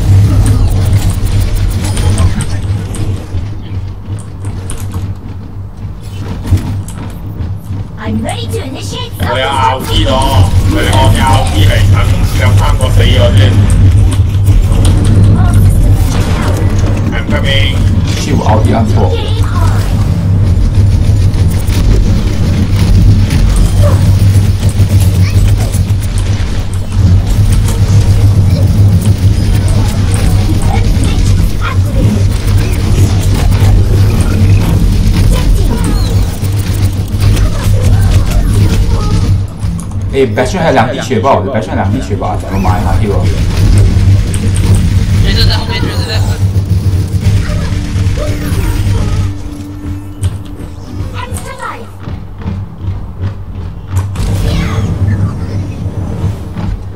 I'm ready to initiate 我有 self-destruct. out 啲咯，佢哋我有 out 啲嚟等兩三個死咗先。 All systems checked out. I'm coming。 去我奥迪按错。 Game on. Activate. 哎 ，Bastion 还有两滴血吧，我的 Bastion 两滴血吧，怎么买他 heal？ 角色在后面，角色在后面。 Extra life.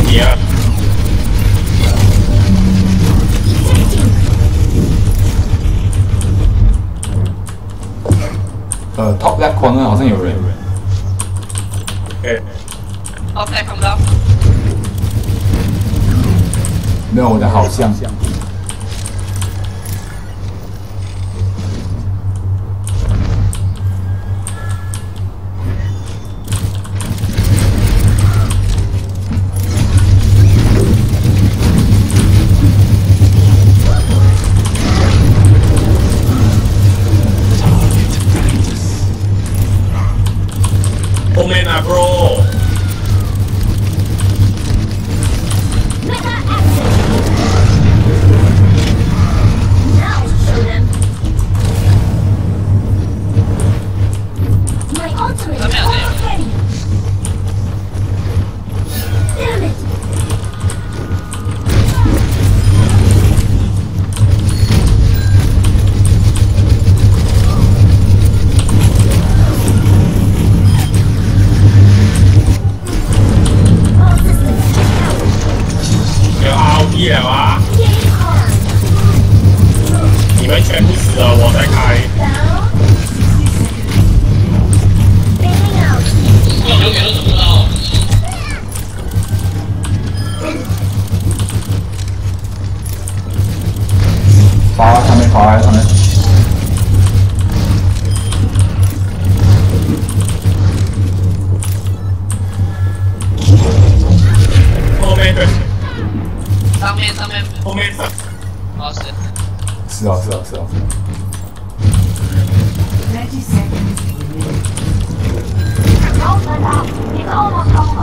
你啊！ 呃 ，top left corner 好像有人。 哎， 哦，再看不到。 没有我的好像。 后面啊 ，bro。 有 R P 了啊！你们全部死了，我再开。 我留给都找不到。 滑在上面，滑在上面。 后面对， 上面上面， 后面是。 哦是。 是哦，是哦，是哦。 thirty seconds remaining. Open up! It's almost over!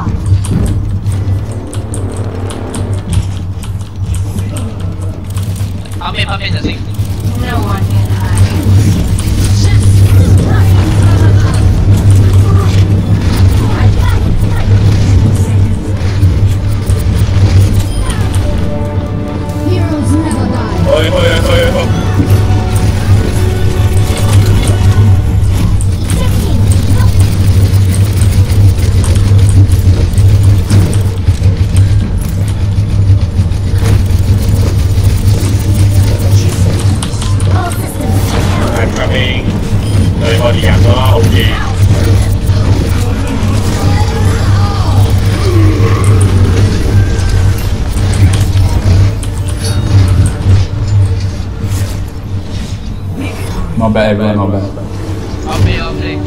旁边旁边小心。 No one can hide. Heroes never die! 后面后面后面后面。 I'm coming. 最後啲人都好嘢。 Not bad, everyone, not bad. 旁边旁边。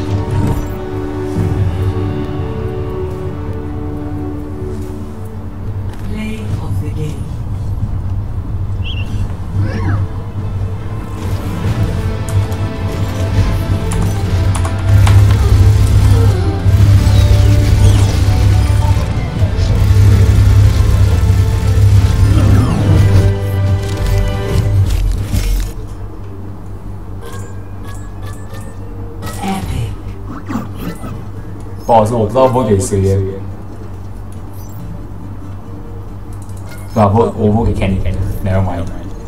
Play of the game. Epic. 不好意思，我不知道播给谁耶。是吧？播我播给 Kenny，Never mind。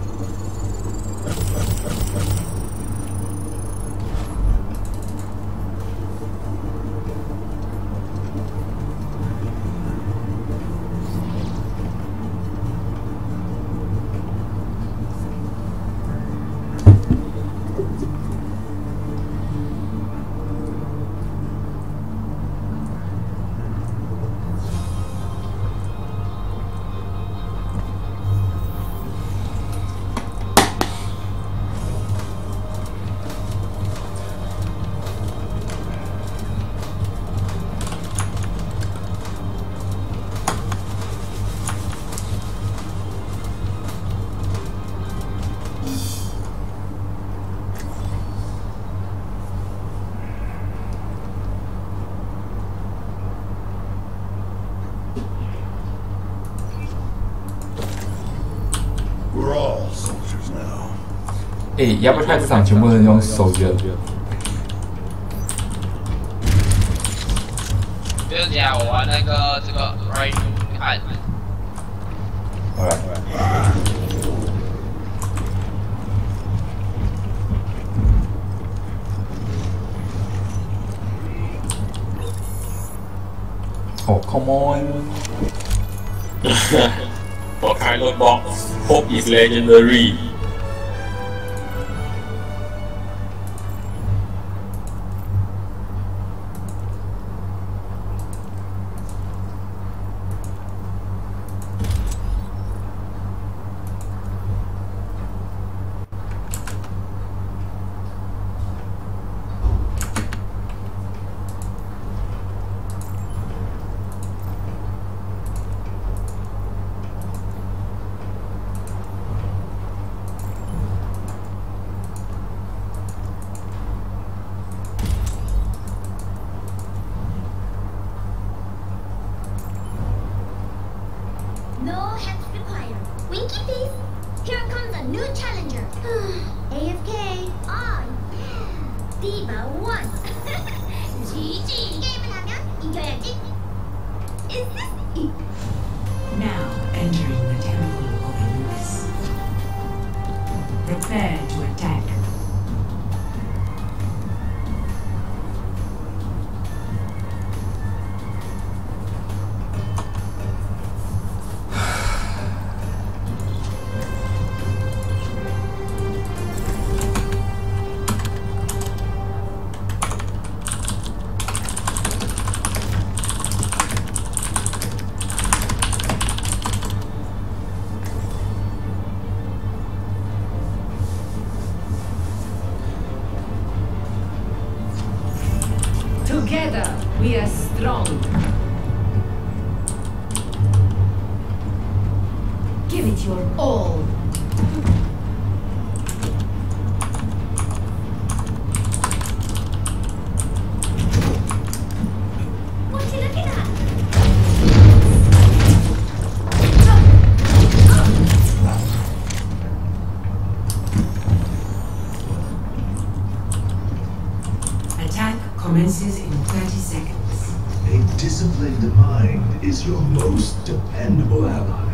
We're all soldiers now. 诶，要不要这场全部人用手机？ 不用讲，我玩那个这个 right 看。 Alright. Oh, come on. 我开了 box hope is legendary。 No hacks required. Winky face. Here comes a new challenger. A F K. Oh yeah. Diva one. G G. 게임을 하면 이겨야지. Is this it? Now entering the temple of Anubis. Prepare to attack. Together, we are strong. Give it your all. What you looking at? Attack commences in thirty seconds. A disciplined mind is your most dependable ally.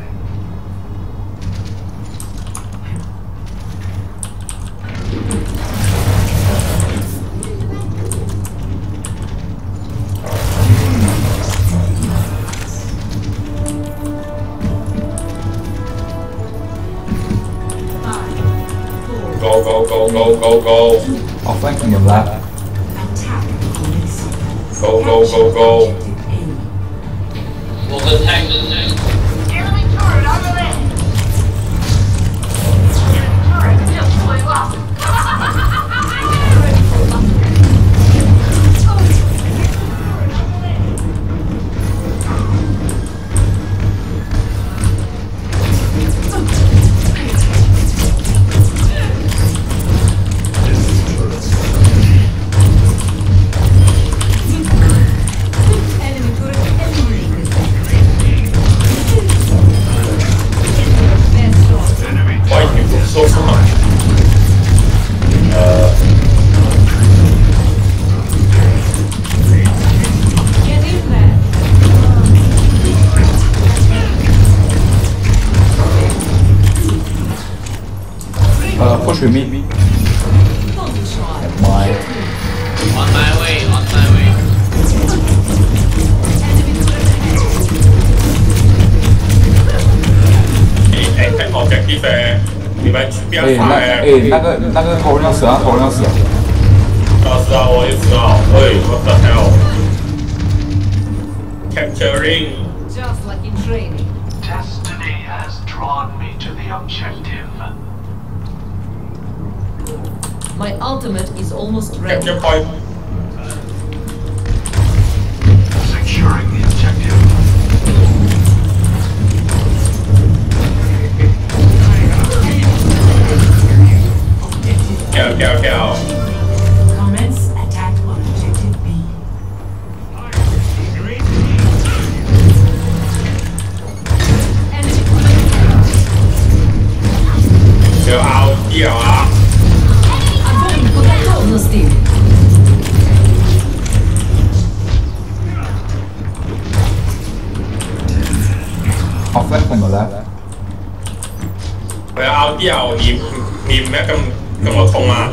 Go go go go go go I'll flank from the left. Attack commencing. go go go go。 Objective A. 我跟泰跟那个 Enemy turret on the way. Enemy turret 要毁了。Enemy turret eliminated. Best shot. Why you move so much? Uh, Get in there. Uh, push with me. Body shot. My. on my way on my way。 Enemy turret ahead. 哎哎哎 ，objective 哎，你们不要哎， 发那哎。 哎那个那个头人要死啊，头人要死啊！ 知道知道，我也知道。哎，what the hell？ Capturing。 Just like in training. Destiny has drawn me to the objective. My ultimate is almost ready. Capture point。 Securing the objective. Objective 跳跳跳。 Commence attack on objective B. Enemy 就凹掉啊！ огонь по готовности. I'll flank from the left. 我要凹掉你，你们跟跟我冲啊！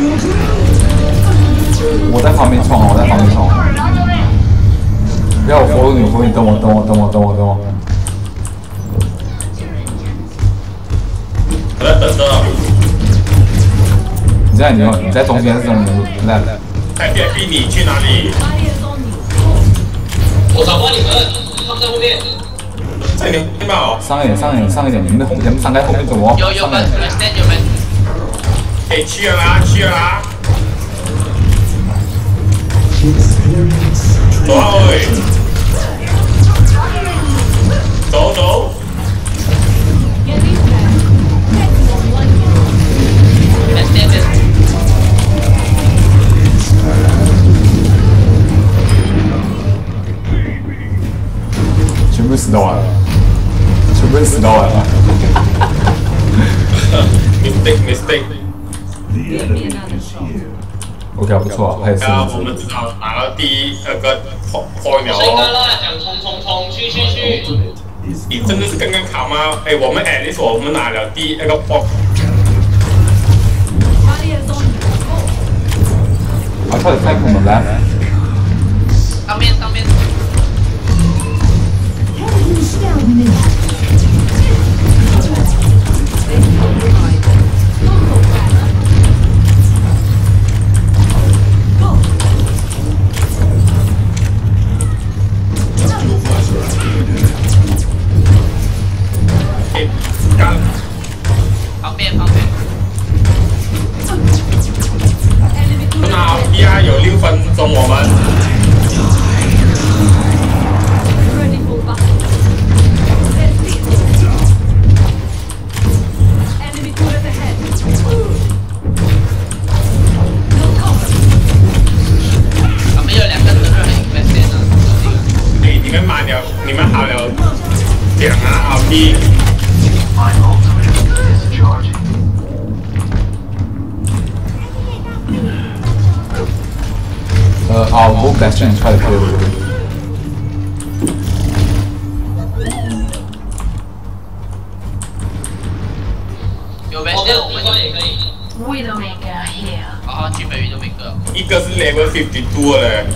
我在旁边冲啊，我在旁边冲。不要我 follow 你，我 follow 你，等我，等我，等我，等我，等我。 我在等着。 你在你你在中间是中间，来来。 哎 ，B B 你去哪里？ 我找不到你们，他们在后面。 在你那边哦。 上一点，上一点，上一点，你们的后，你们上在后面走哦。 有有门 ，stand 有门。 哎，去了啦，去了啦。走啊喂！走走。 全部死到完了，全部死到完了。 mistake mistake。 OK 不错，还有四啊，我们至少拿到第一那个 point 了谁干哦。 了？讲冲冲冲，去去去！ 你真的是刚刚考吗？哎，我们 at least 我们拿了第一那个 point。 I try to flank from the left. 上面上面。 旁边旁边。 那 B R 有六分钟，我们。 旁边有两个人很 invest 呢。 哎，你们买了，你们好了奖啊，好的。 Uh, I'll go back and try to clear the room. 有 invest 我们也可以。 Widowmaker here. 好好去北域都没个。 一个是 level fifty two 的嘞。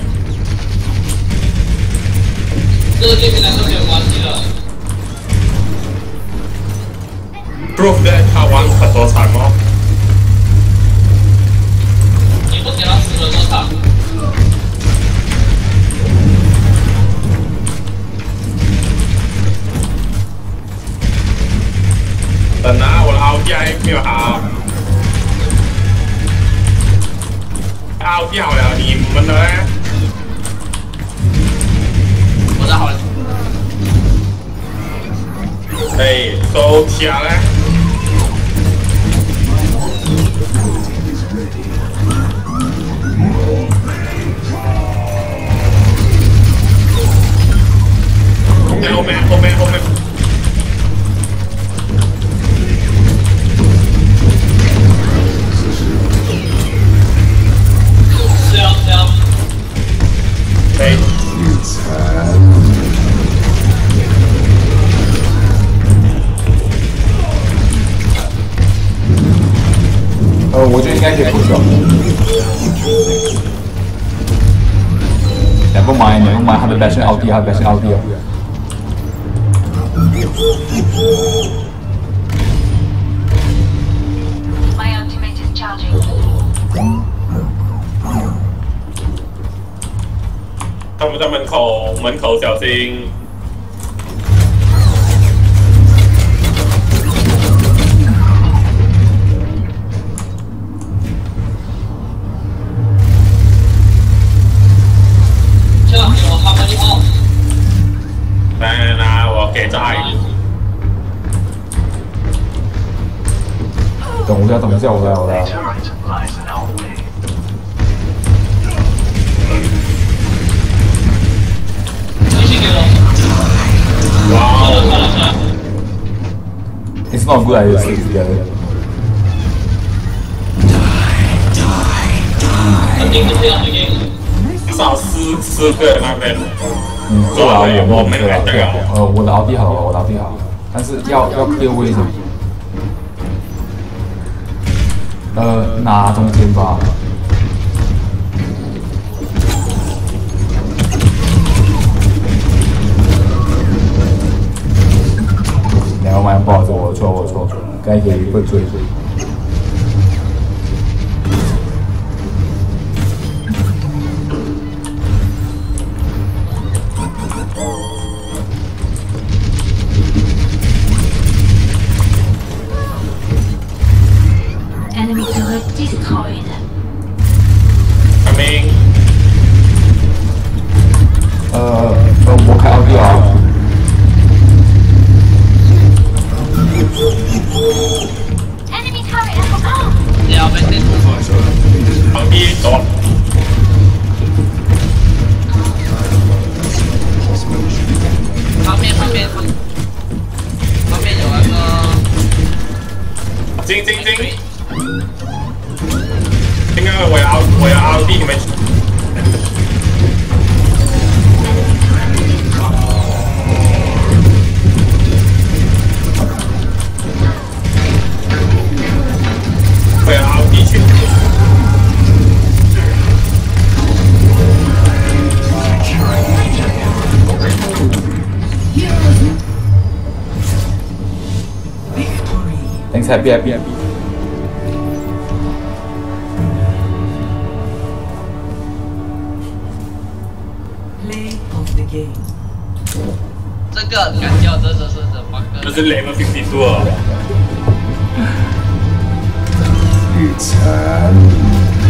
这个对别来说没有关系了。 proof that 他玩很多场哦。 你不给他死了多场？ 等啊，我的 R P I 没有好。R P 好了，你们的呢？ 我的好了。 哎，都掐嘞。 后面后面后面。 是啊是啊。 哎。 呃，我觉得应该可以 push 了。Never mind, never mind，他的 bash 奥迪，他的 bash 奥迪哦。 My ultimate is charging. 他们在门口，门口小心。 这样我他们一号。 来来来，我给在。 等我一下，等一下，我来，我来。 继续给我。 哇算了算了算了。 It's not a good idea to stick together. 肯定是这样的 game。 至少四四个那边。 嗯，对啊，我我们对啊， 们两个。 对啊，呃，我的奥迪好了，我的奥迪好，但是要要 clear 位置。呃，拿中间吧。Never mind，不好意思，我错，我错，该该可以会追。 Enemy turret destroyed. Coming. 呃呃，我开奥迪啊。 Enemy turret at the bomb! 你要被电死。 旁边走。 旁边旁边旁边有那个。 进进进。应该我要我要 R D 你们。 我要 R D 去。 Thanks, happy, happy, happy. Play of the game. 这个感觉这这是的八个。 这是 level fifty two 啊。 雨辰。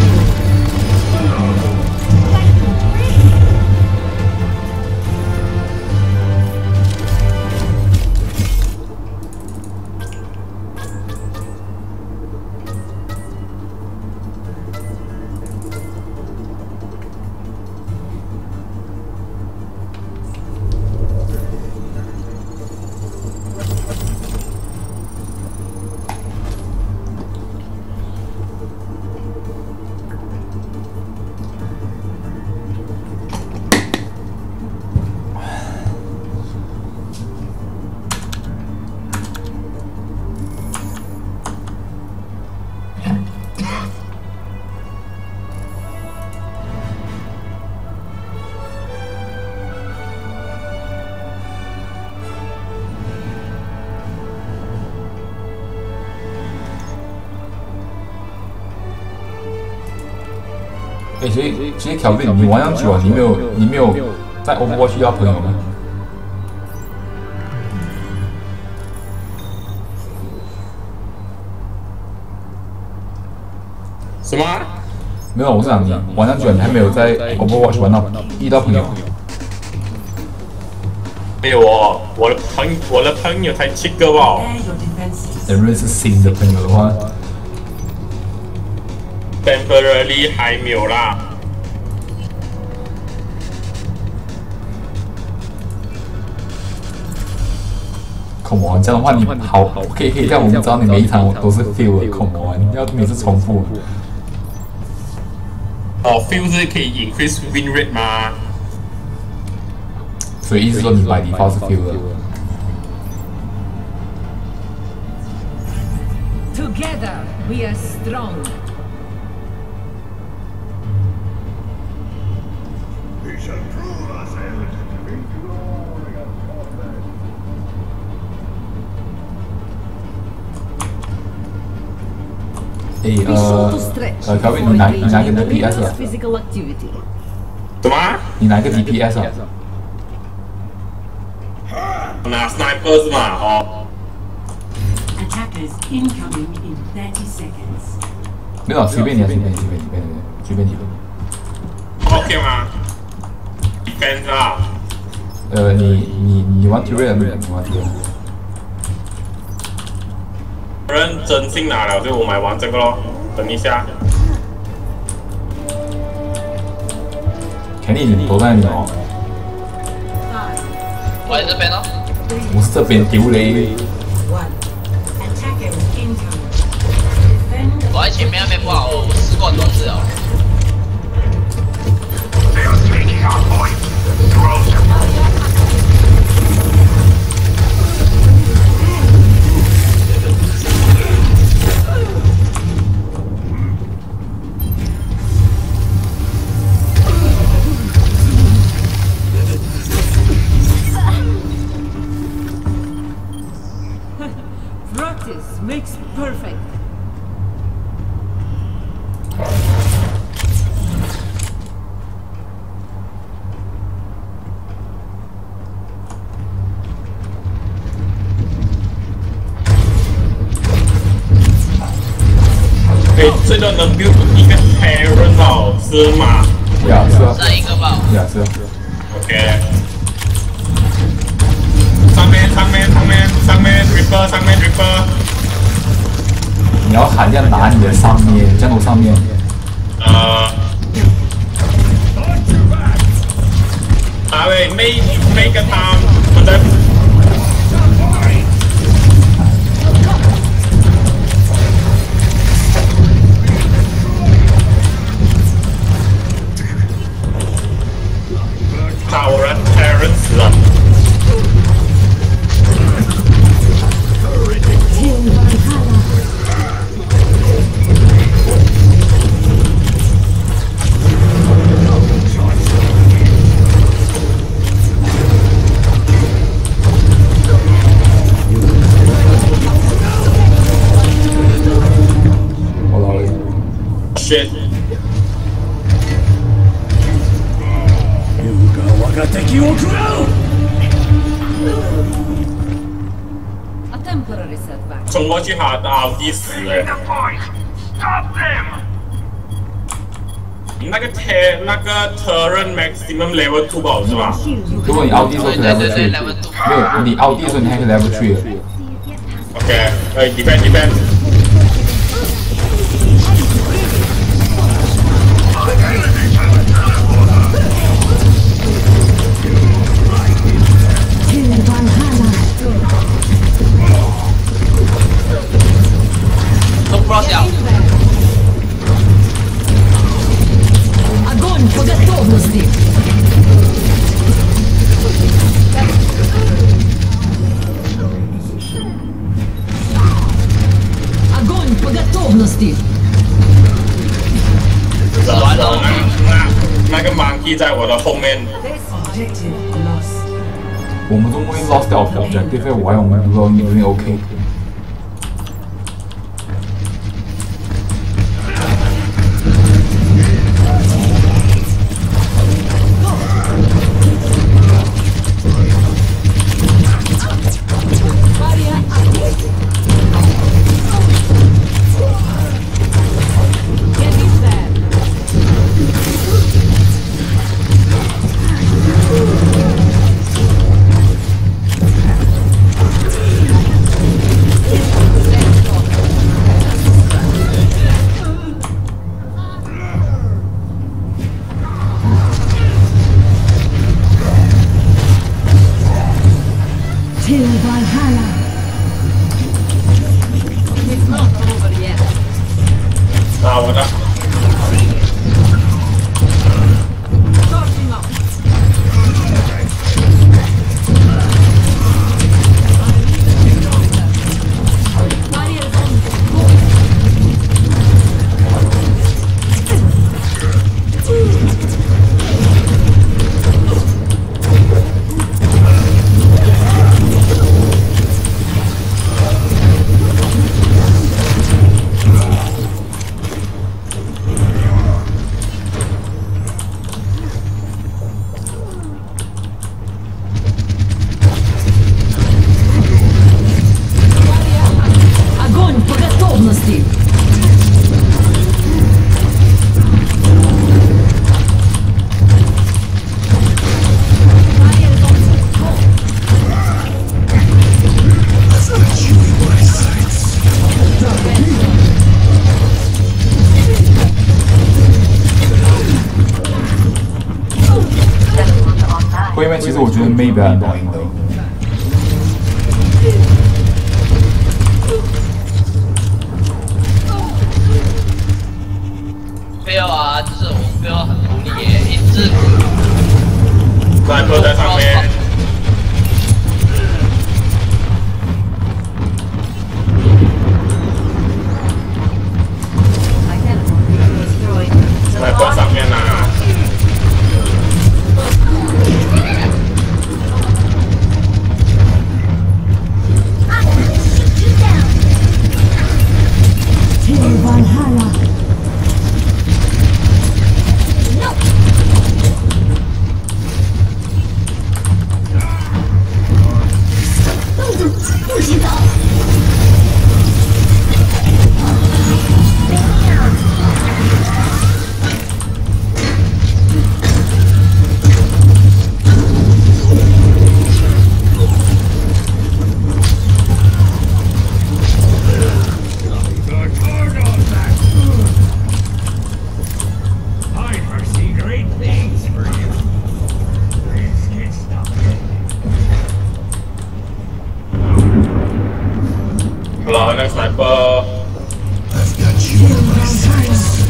哎、欸，所以其实条件你玩上去哦，你没有你没有在 Overwatch 遇到朋友吗？ 什么？ 没有，我是讲你玩上去了，你还没有在 Overwatch 玩到遇到朋友。 没有哦，我的朋我的朋友才七个吧。 Prepare your defenses. 能认识新的朋友的话， temporarily 还没有啦。 Come on， 这样的话你好，可以可以这样，我们知道你每一场都是 feel 的 Come on， 要每次重复。 哦 ，feel 是可以 increase win rate 吗？ 所以意思说你by default是 feel 的。 Together we are strong. We shall prove ourselves in glorious combat. 哎、欸，呃呃，小伟，你哪你哪个 D P S 啊？ Physical activity. 什么？ 你哪个 D P S 啊？ 拿 sniper 是吗？哦。 Attackers incoming in thirty seconds. 没有，随便你，随便你，随便你，随便你。 OK 吗 ？defense 啊。 呃，你你你玩 turret 没有？你玩 turret。 人真心拿了，所以我买完这个咯。等一下。 肯定你躲在你哦。 我在这边哦。 我是这边丢雷。 One. Attackers incoming. Defend. 我在前面那边不好，我我试过很多次哦。 They are taking our point. Throw them. makes perfect. 哎，这个能 build 一个 Terran 哦，是吗？ 呀，是啊， 剩一个吧。 呀，是啊。 OK。上面，上面，上面，上面 Reaper， 上面 Reaper。 你要喊这样拿你的上面，降头上面。 呃。啊喂，没没跟他们在。 打我人 Terran 死了。 我老了。 Shit。 A temporary setback. 冲过去，他的奥迪死了。那个 T 那个 Terran Maximum Level Two 吧，是吧？ 如果你奥迪的时候是 level three， 没有，你奥迪的时候你还是 level three。 OK， 呃 ，defend defend。 都不知道想。 Огонь по готовности! Огонь по готовности! 完了，那那个 monkey 在我的后面。 Objective lost. 我们终于 lost 掉 objective， 我还我们不知道你有 OK。 Till Valhalla! It's not over yet. 啊，我的。 Charging up! Barriers on. Go! 会面其实我觉得 May 比较 annoying 的。 没有啊，就是我没有很努力耶，一直。 三个在上面。 在ตัว上面呢、啊。 好了，那个 sniper。 I've got you in my sights.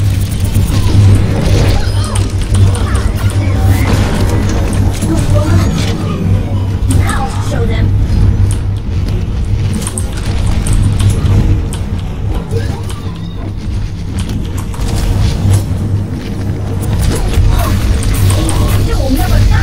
I'll show them. 就我们那么大。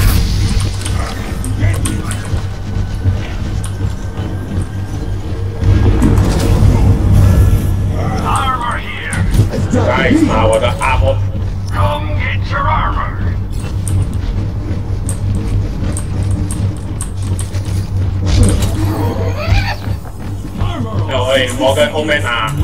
Armor here. Guys， 拿我的 armor。 Come get your armor. 哎喂，摩根后面拿。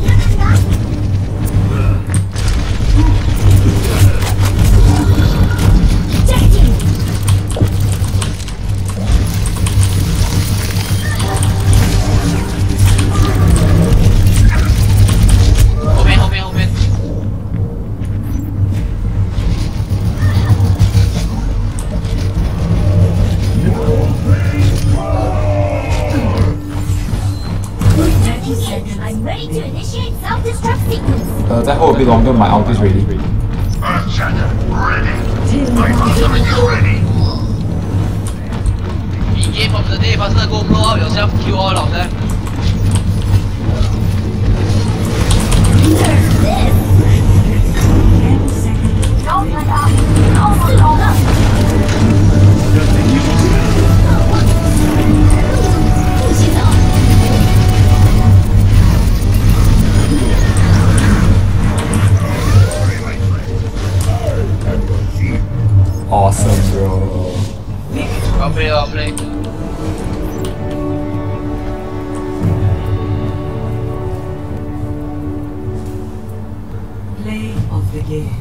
后面后面后面。 thirty seconds. I'm ready to initiate self-destruct sequence. 呃，在后边龙跟买 out is ready。 Earthshatter, ready. My artillery ready. In game of the day, faster go blow out yourself, kill all of them. Don't let up. Almost all up. Nothing you can do. 不行了。 Awesome, bro. Well played, well played. Play of the game.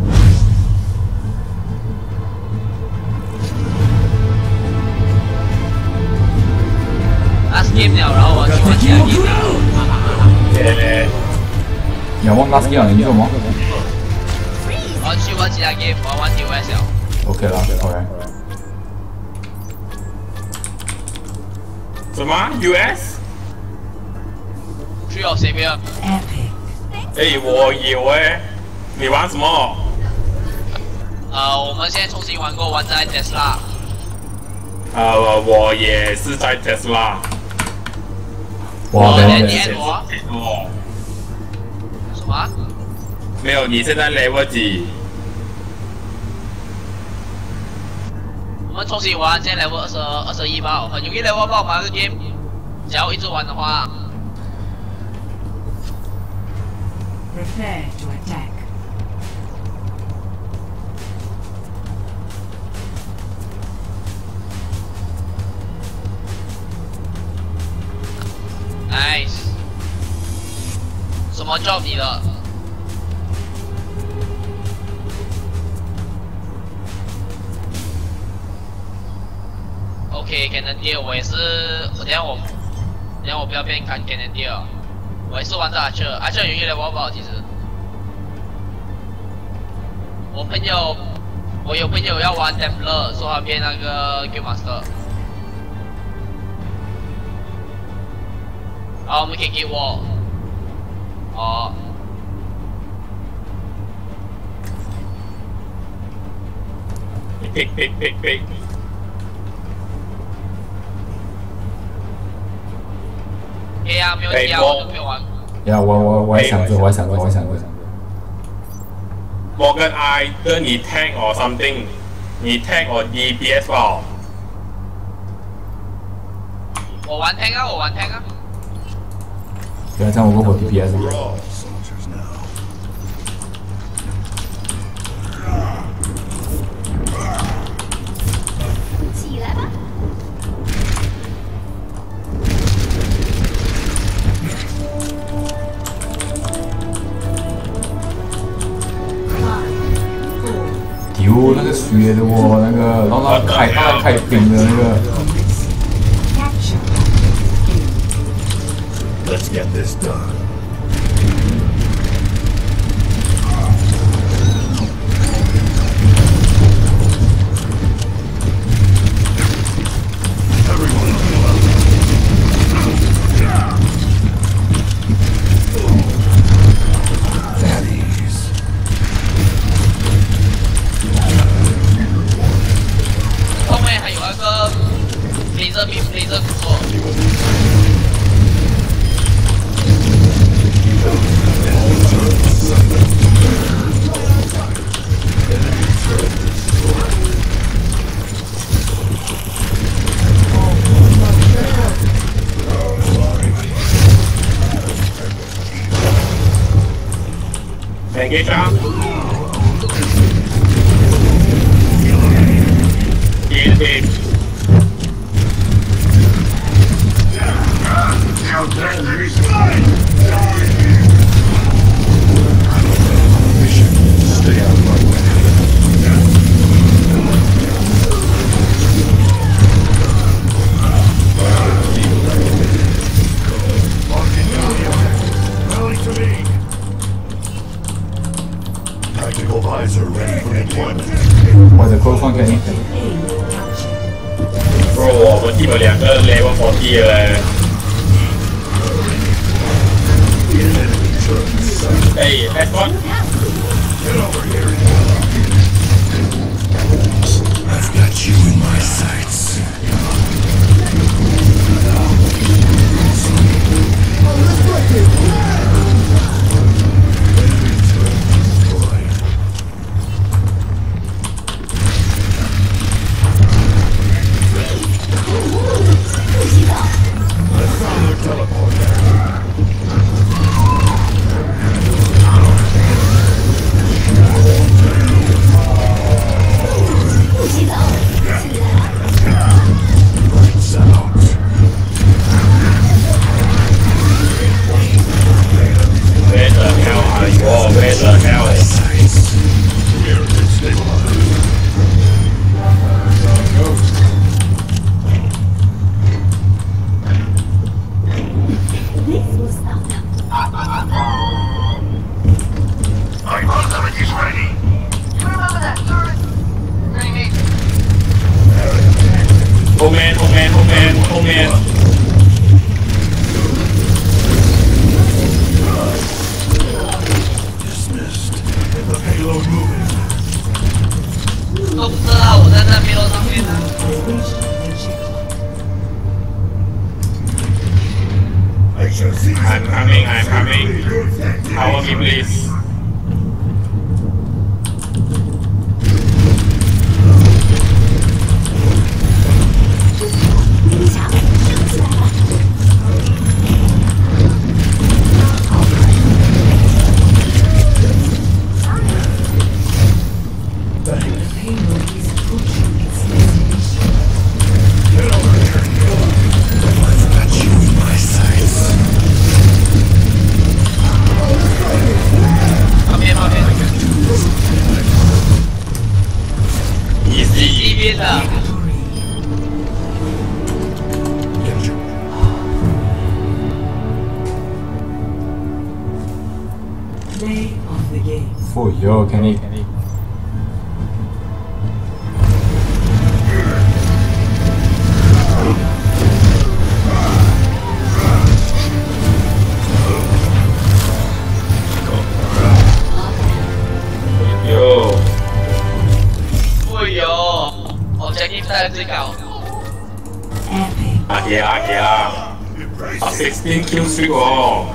Last game 了，然后我去玩其他 game。 耶！ 有冇 last game 你做冇我去玩其他 game，我玩 D O S 了。 ？OK 啦 ，OK。 什么 U S？ Tree of Savior。 Epic. 哎，我有哎。你玩什么？ 呃，我们现在重新玩过，玩在 Tesla。 呃，我也是在 Tesla。 哇， 我连没有没有年我哦， 什么？ 没有，你现在 level 几？ 我们重新玩，现在 level 二十二十一吧，很容易 level 爆嘛这个 game。只要一直玩的话， Prepare to attack. nice。什么 job 你的？ OK，Cannon Deal， 我也是，我等下我，等下我不要变看 Cannon Deal， 我也是玩着 Archer，Archer 有越来越不好其实。我朋友，我有朋友要玩 Templar， 说他变那个 Game Master。好，我们可以给我。哦。 pick pick pick pick。 可以啊，没问题啊，我都没有玩。 呀，我我我也想着，我也想着，我也想着，我也想着。 Morgan I 跟你 tank or something， 你 tank or D P S 吧？ 我玩 tank 啊，我玩 tank 啊。 不要这样，我过 D P S。 Soldiers now. 起来吧。 丢那个血的我那个，然后那个开大开屏的那个。 Let's get this done. Everyone, laser beam laser 不错。 来给上。Kill him. Stay out of my way. Rally to me. Tactical visor ready for deployment. 或者 close one 肯定。 Bro， 我们基本两个 level forty 了。哎 ，F one。 Get over here. I've got you in my sights. Where the hell are you all? Where the hell? Here, it's stabilized. My ultimate is ready. Remember that turret. Ready. Oh man, oh man, oh man, oh man. Dismissed. Get the payload moving. 都不知道我在那边上面呢。 I shall see. I'm coming, I'm coming. Cover me, please. I've got you in my sights. 旁边旁边， Easy. 一边的。 Get you. Play of the game. 哦哟，肯定。 Yo. 哎呦，我 Jackie 带最高。 Epic. Ah, yeah, yeah. A sixteen kill streak, oh.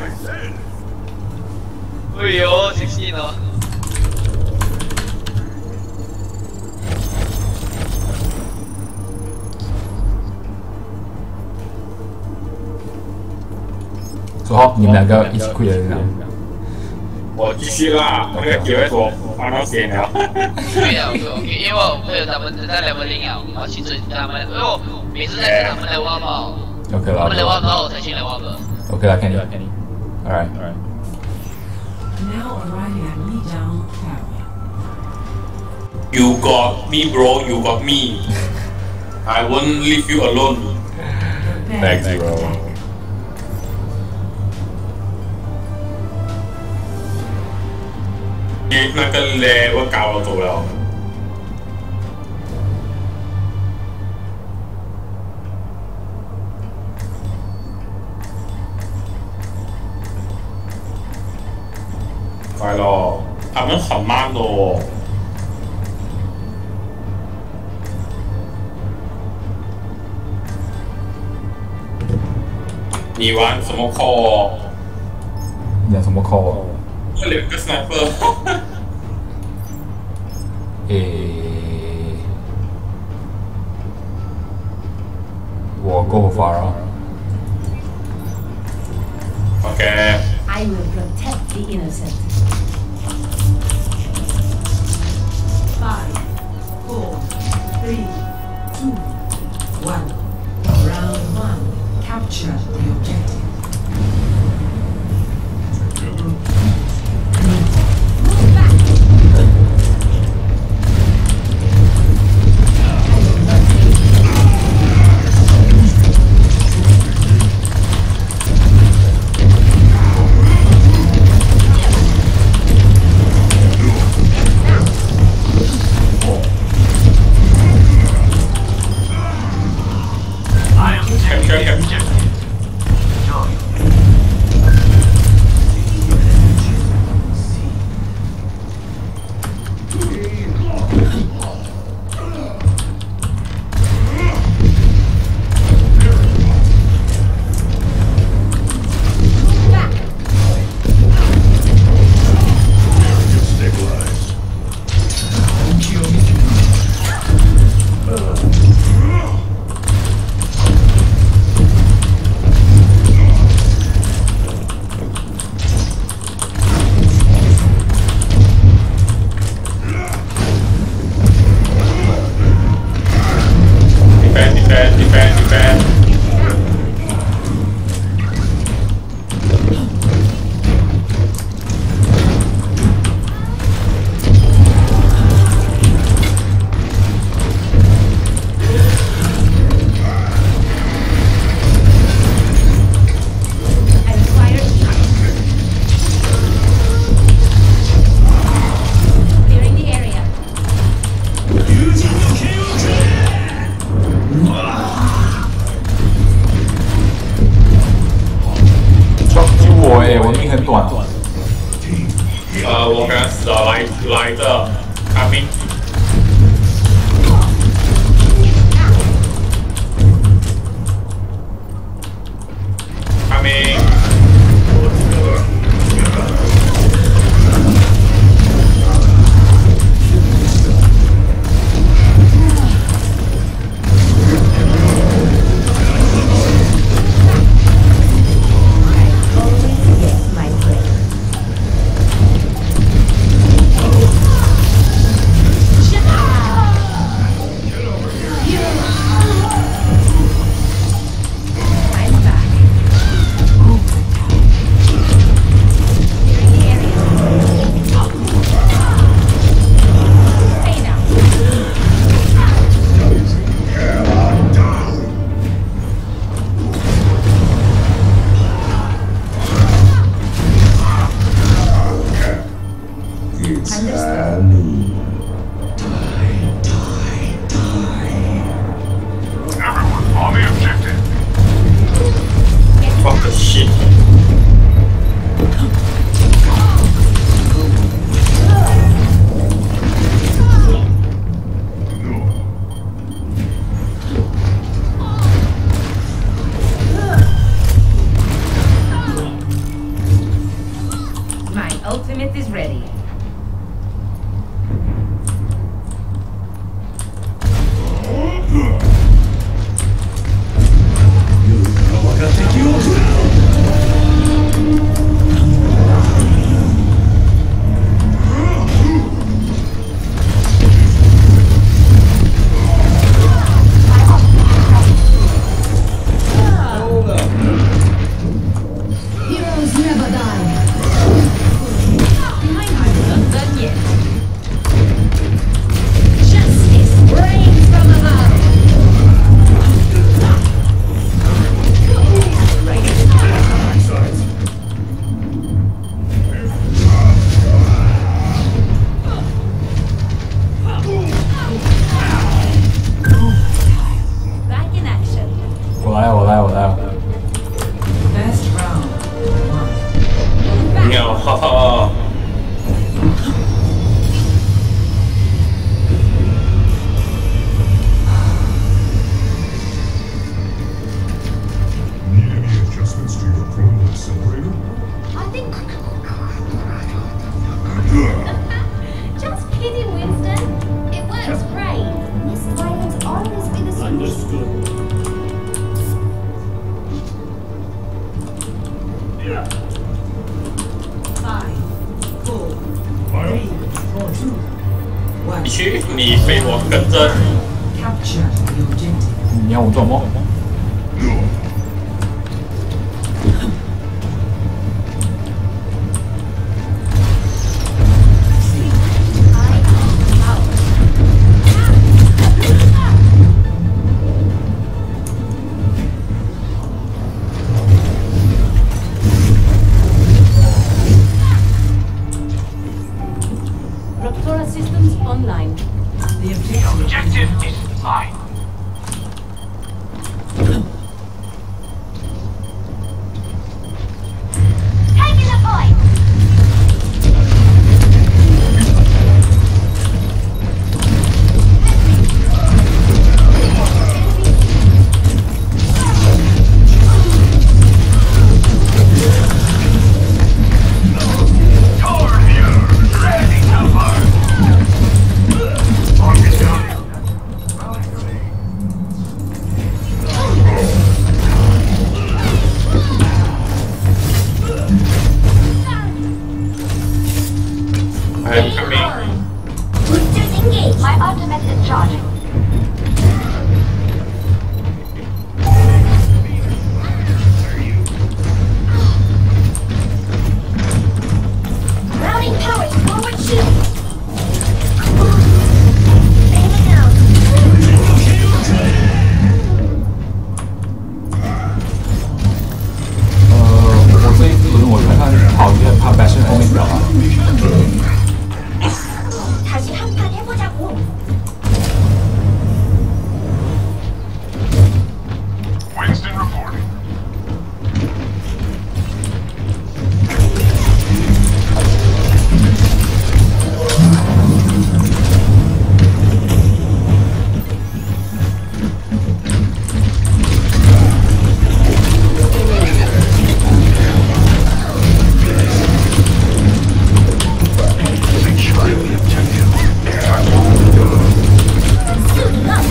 哎呦，十四呢？ 说好，你们两个一起跪的这样。 我继续啦，那个九月多翻到线了。 对呀，OK OK，因为我会有他们在 level 零啊，我要去追他们，因为我每次在跟他们 level up 嘛， OK 他们 level 了 up 然后我才去 level up 的。 ，OK 了，Kenny。Alright, alright. Now arriving at Lijiang Tower. You got me, bro. You got me. I won't leave you alone. Thanks, bro. 那個咧，我教我做了。快咯，他們很慢咯。 你玩什么 call 哦？ 你讲什么 call？ 这两个 sniper。 诶，我 go far 啊。 OK。 I will protect the innocent. Five, four, three, two, one. Round one. Capture the objective. Capture, capture. Defend, defend, defend, defend. Clearing the area. 救救我哎、我的命很短。 呃，我刚刚死了，来来的，coming。coming。Fuck the shit. My ultimate is ready. Heroes never die. I'm not done yet. Justice reigns from above. Back in action. 我来，我来，我来。 Best round. One. 你好，哈哈。 Need any adjustments Sabrina? I think. Just kidding, Winston. It works great. Miss Violence always be the solution. Understood. Yeah. Five, four, three, two, one. 必须你飞我跟着。 Capture the objective. 你要我做梦？ Raptora systems online. The objective, Objective is mine. Taking the point. Tower here. Ready to burn. Target down. I am coming. Boosters engaged. My ultimate is charging. Routing power to forward shield. Bailing out. 呃，我这一轮我看看跑一下他 Bastion 后面表啊。 다시 한 판 해보자고. Winston reporting. Secure the objective. Suiting up.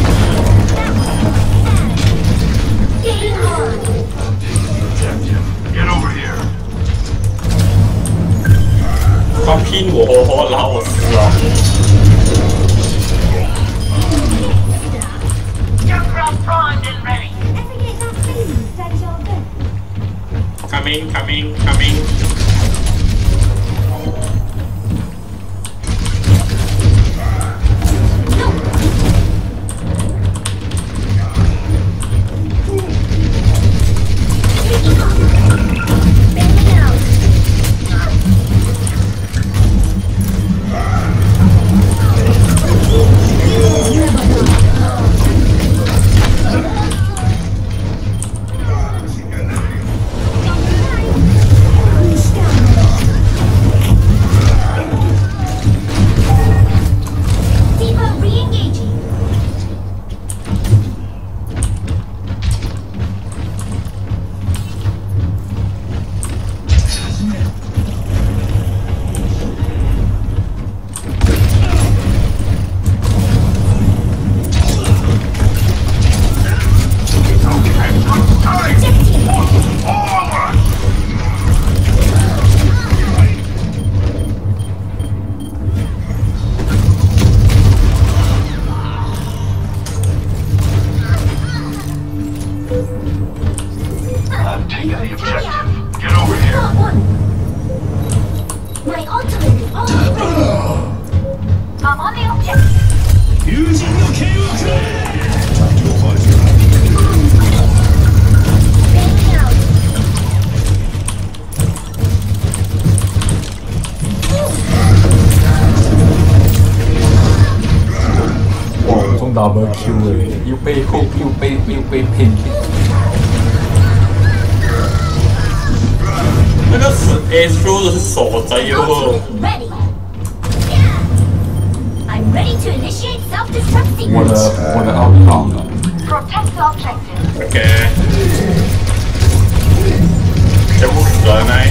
Game on. Objective. Get over here. 他拼我，拉我死了。 Junkrat primed and ready. Navigate our speed. That's your good. Coming, coming, coming. Bailing out. Depot re-engaging. Objective. Forward. I'm taking the objective. Get over here. Not one. My ultimate is almost ready. I'm on the objective. Using the K O K. Bailing out. 哇，中 double Q 诶，又被 hook 又被又被 pin。 那个死 Astro 的是锁着哟。 Ultimate ready. I'm ready to initiate self-destruct 我 sequence. 的我的奥利好。 Protect the objective. OK。全部准哎！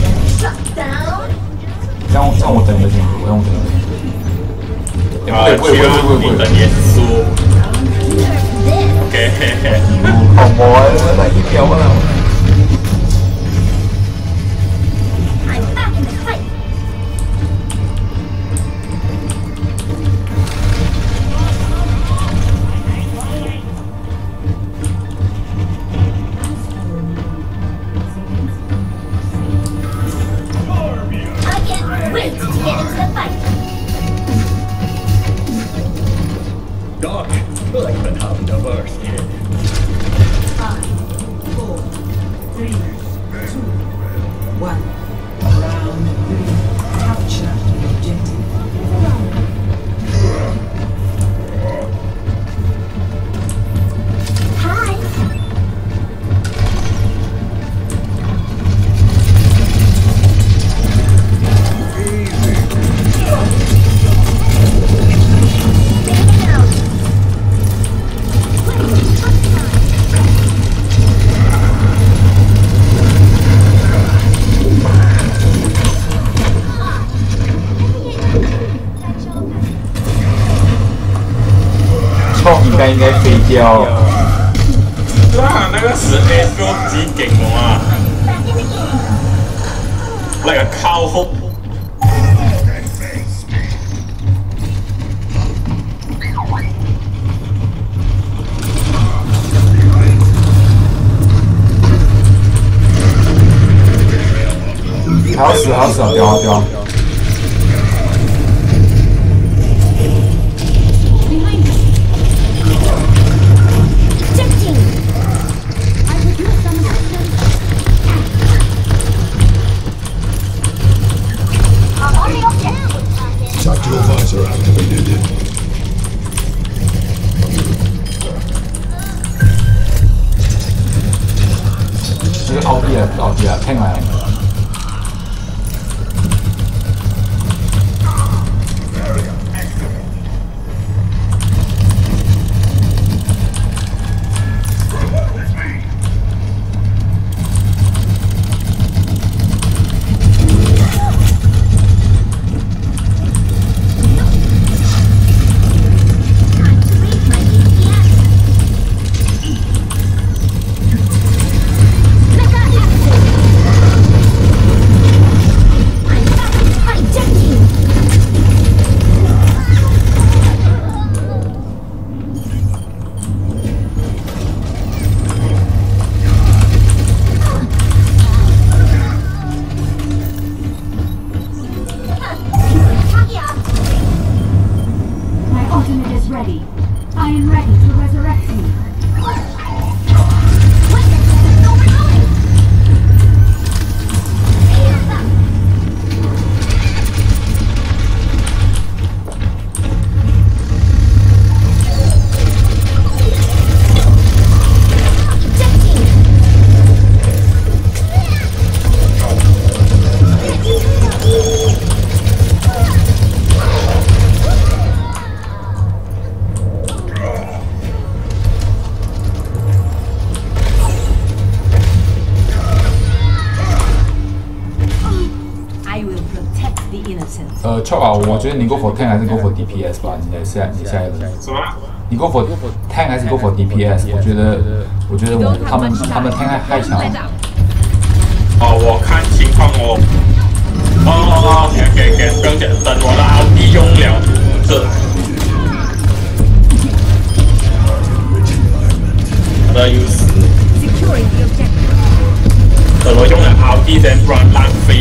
这样这样我等你的进度，让我等你的进度。 啊， 不会不会不会不会你等耶稣。OK， 嘿嘿。 好魔啊！那一秒我了。应该应该飞掉。 哇，那个十 A 够几劲哇！那个靠后。 好死好死，掉啊掉啊！ Tactical visor activated. 这个奥迪啊，奥迪啊，听来。呃 ，Chop 啊，我觉得你 go for tank 还是 go for D P S 吧？你的下你下一轮什么？ 你 go for tank 还是 go for D P S？ 我觉得，我觉得我他们他们 tank 太强了。 哦，我看情况哦。哦，给给给，不用讲，等我的奥迪用了，这。我的优势。等我用了奥迪先，不然浪费。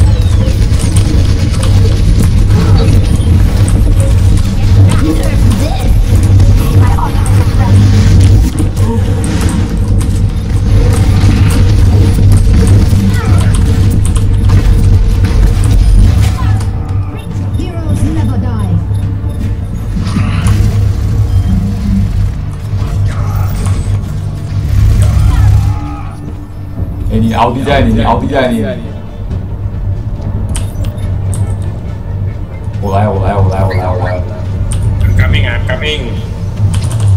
哎，你奥迪在你，你奥迪在你。我来，我来，我来，我来，我来。 Coming, I'm coming。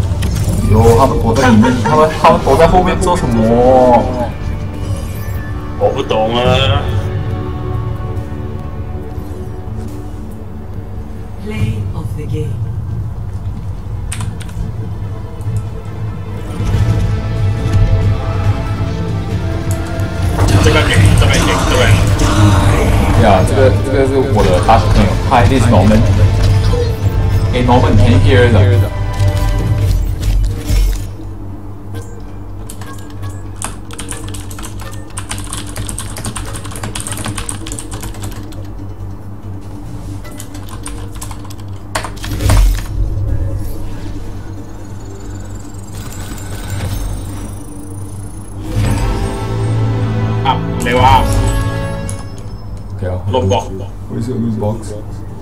哟，他们躲在里面，他们他们躲在后面做什么？ 我不懂啊。 Play of the game. 这个赢，这个赢，这个赢。 呀，这个这个是我的大学朋友 ，Hi, this is Norman. Hey Norman, can you hear the? 你話 Okay, 六個 where's your loot box?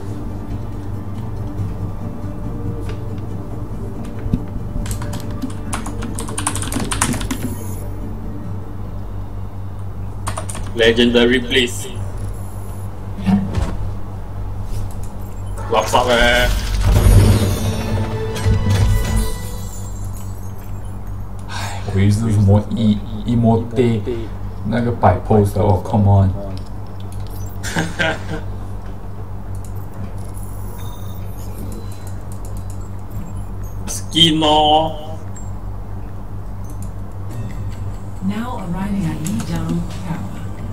Legendary please 垃圾咧， 我以为是什么一一模 day 那个摆 pose 的哦 ，Come on。 skin 咯。 Now arriving at Yijang Tower.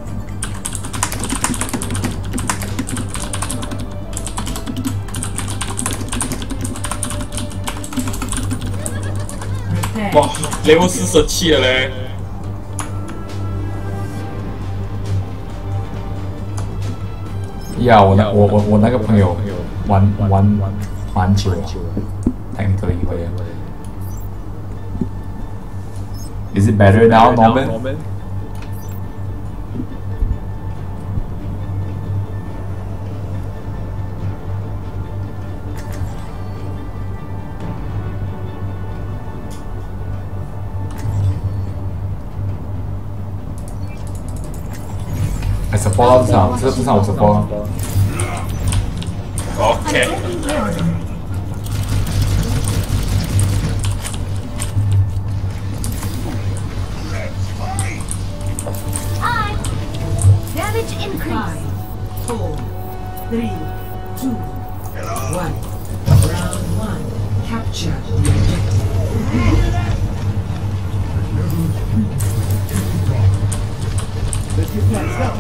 Prepare. 哇，level 四十七了咧。 呀，我那我我我那个朋友玩玩蛮久了 ，technically 会。Is it better now, Norman? I support 这场，这这场我 support。 OK。 Damage increase. Five, four, three, two, one. Round one. Capture the objective. Let's get plans now.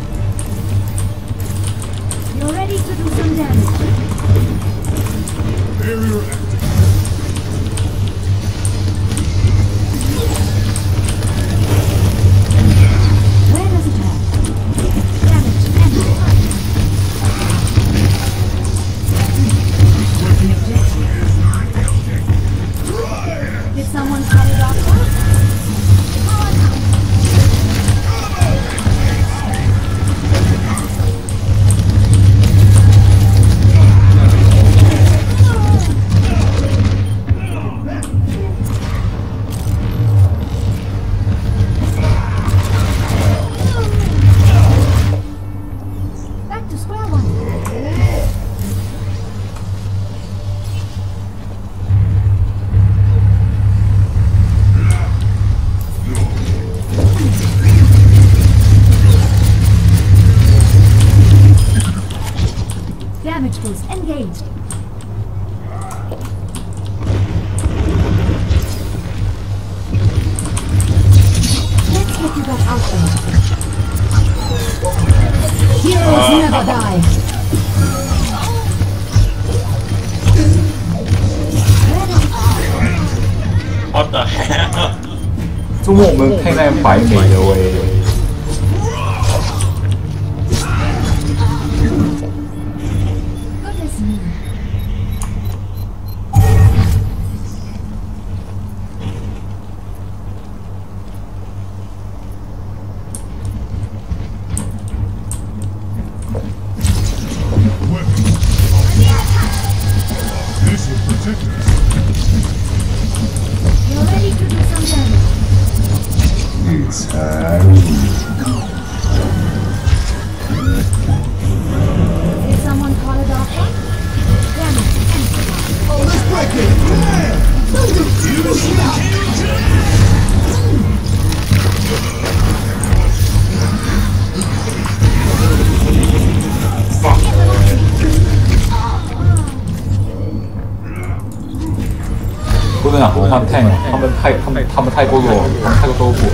You're ready to do some damage. Barrier active. Where does it hurt? Damage and Did someone call it off? Back to square one. Damage boost engaged. Let's get you back out there. Heroes never die. What the hell？ 周末我们配那个白美的喂。 Goodness me. This will protect us. You're ready to do some damage. It's Halloween. Did someone call it off? Damage. Oh, let's break it! Yeah! 啊，我换 tank 啊，他们太他们他们太过弱，他们太过豆腐。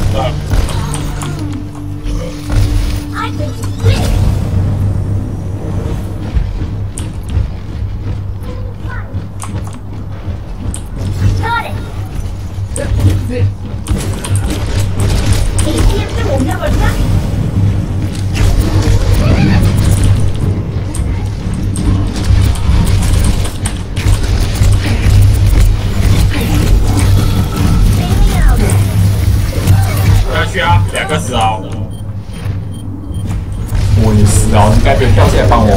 去啊，两个死啊！ 我也死啊！你该别跳下来帮我。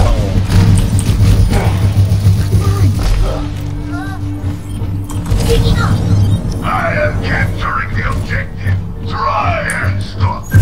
I am capturing the objective. Try and stop me.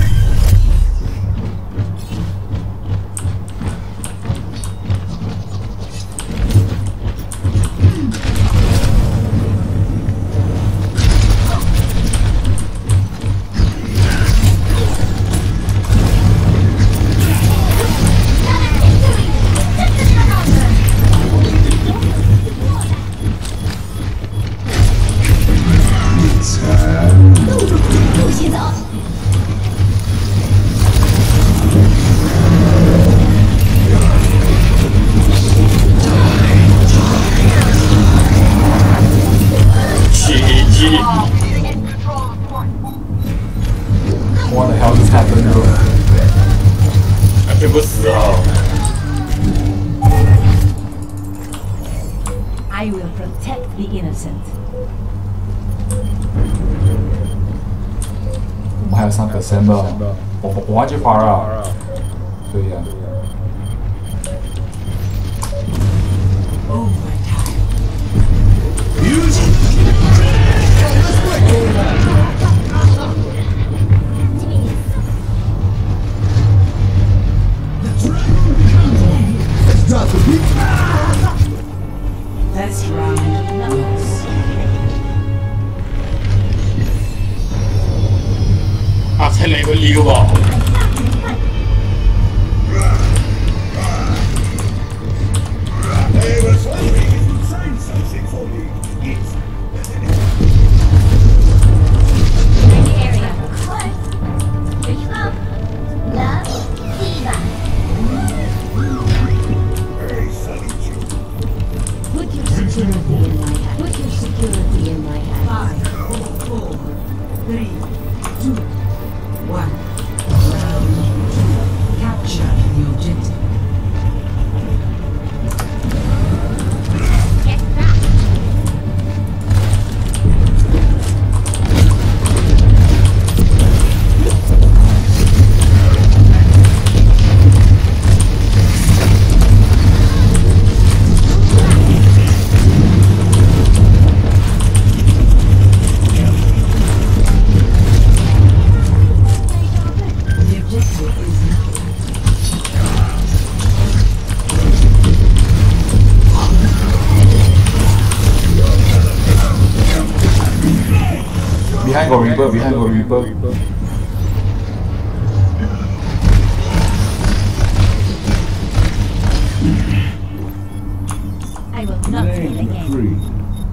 It's 我的 hell just happened, bro? 全部死了。 I will protect the innocent. 我们还有三 percent 吧，我我忘记发了。对呀、啊。 Let's round numbers. 啊，才嚟個撩喎！ Hey, what's up? Sign something for me. Yes. area. Here you go. Love, Diva. Hey, salute you. Put your security in my hand. Put your security in my hand. Five, four, three, two, one. Round two. Capture the objective. Get back. The objective is now. Behind got Reaper, behind got Reaper. I will not fail again.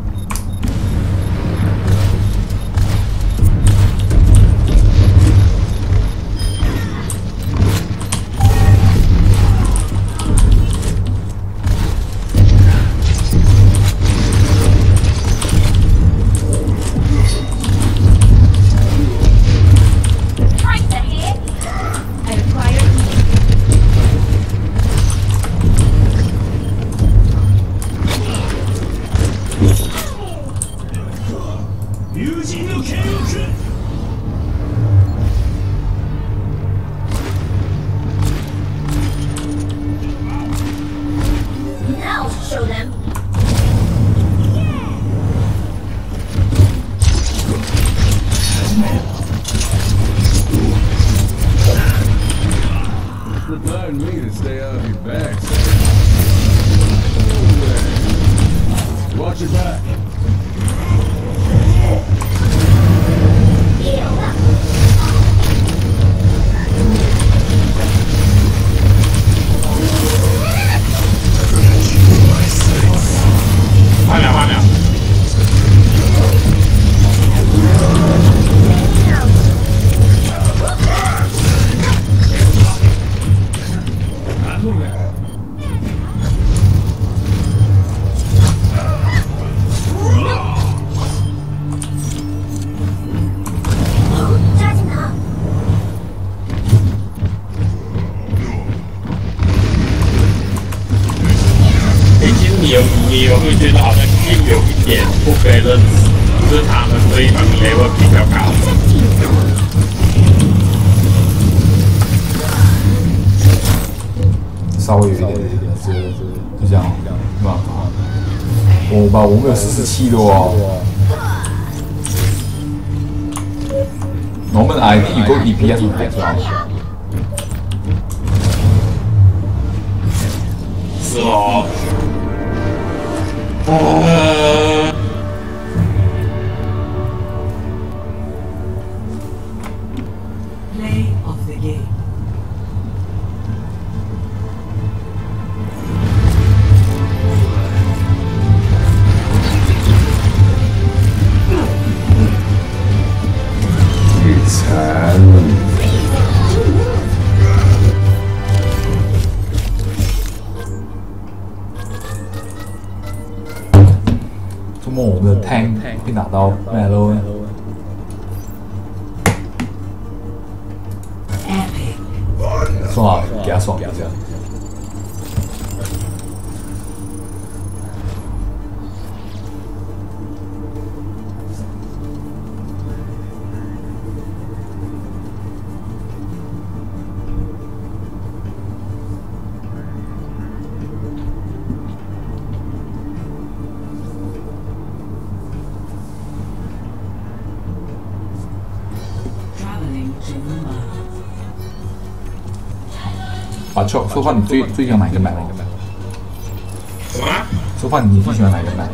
Right ahead. I require Using the chaos. Now show them. Remind me to stay out of your back. Watch your back. Heal up. 换了换了。 你有会觉得好像又有一点不 balance， 就是他们对方 level 比较高。 稍微有一点，是就这样，是吧？我吧，我们有四十七的哦。我们 I D 有个 D P S 很高。 是哦。呃。 Play of the game. Trong mổ được thanh khi nào đâu mẹ luôn爽，给他爽一下。把说说话，你最最喜欢哪一个 map？ 什么？ 说话，你最喜欢哪一个 map？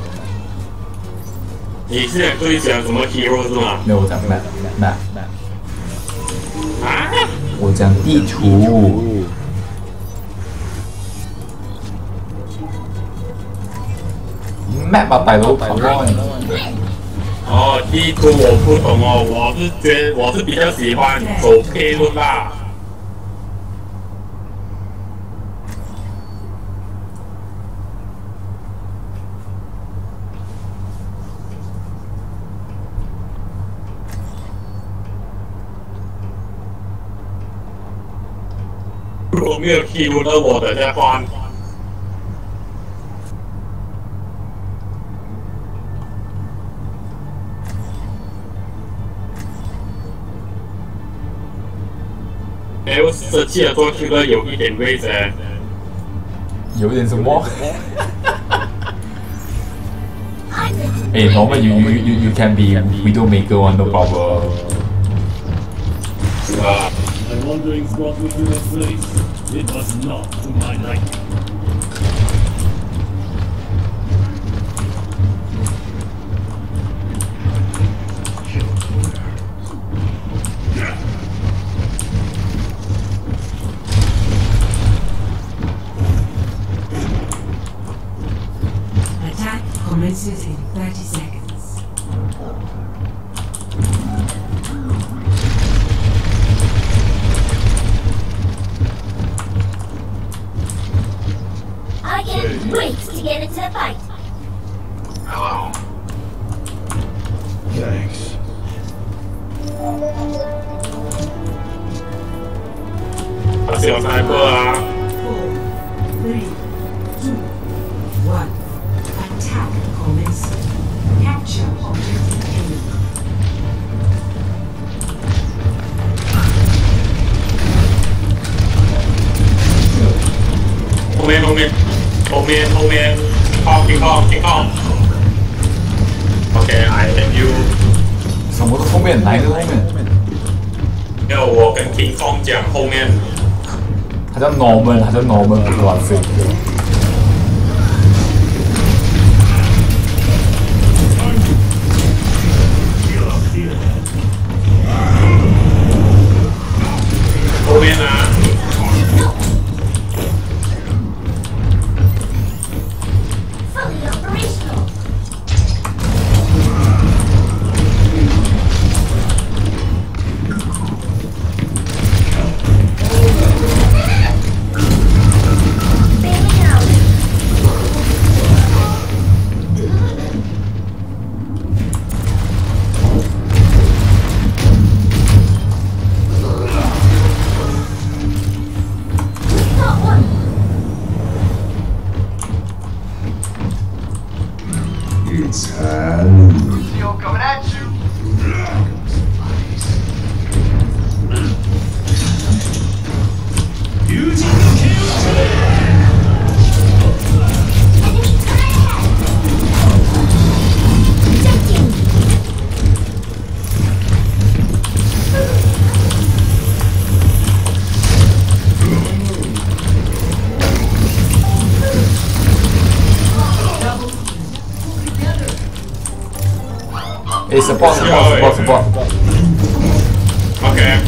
你现在最喜欢什么 hero 是吗？ 没有，我讲 map map map。 啊？ 我讲地图。map 啊，摆楼跑高。 哦，地图我不懂哦，我是觉我是比较喜欢走 K 路啦。如果没有 K 路的，我等下换。哎，我设计的做 Q 的有一点位置， 有一点什么？哎 ，Norman, you you you you can be Widowmaker one, no problem. 是吧？ I'm wondering what was in your place. It was not to my liking. Attack commences in thirty seconds. I can't wait to get into the fight. Hello. Thanks. 他是要三个啊。 Four, three, two, one. Attack commences. Capture objective A. 后面后面后面后面，靠停靠停靠。OK, I let you。 什么都后面，哪一个后面？ 没有，我跟 King Kong 讲后面。 他叫 Norman， 他叫 Norman， 不是 Watson。 后面啊。 Fully operational. Bailing support support support support. Okay.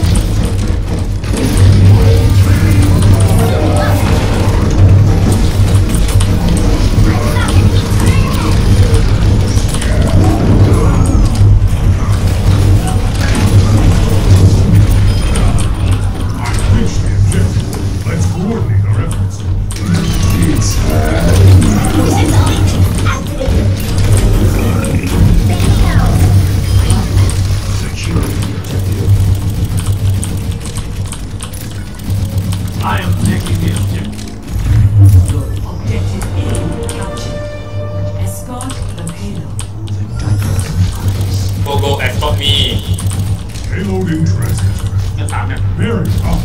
Payloading transmitter. 一啖嘅。 Very tough.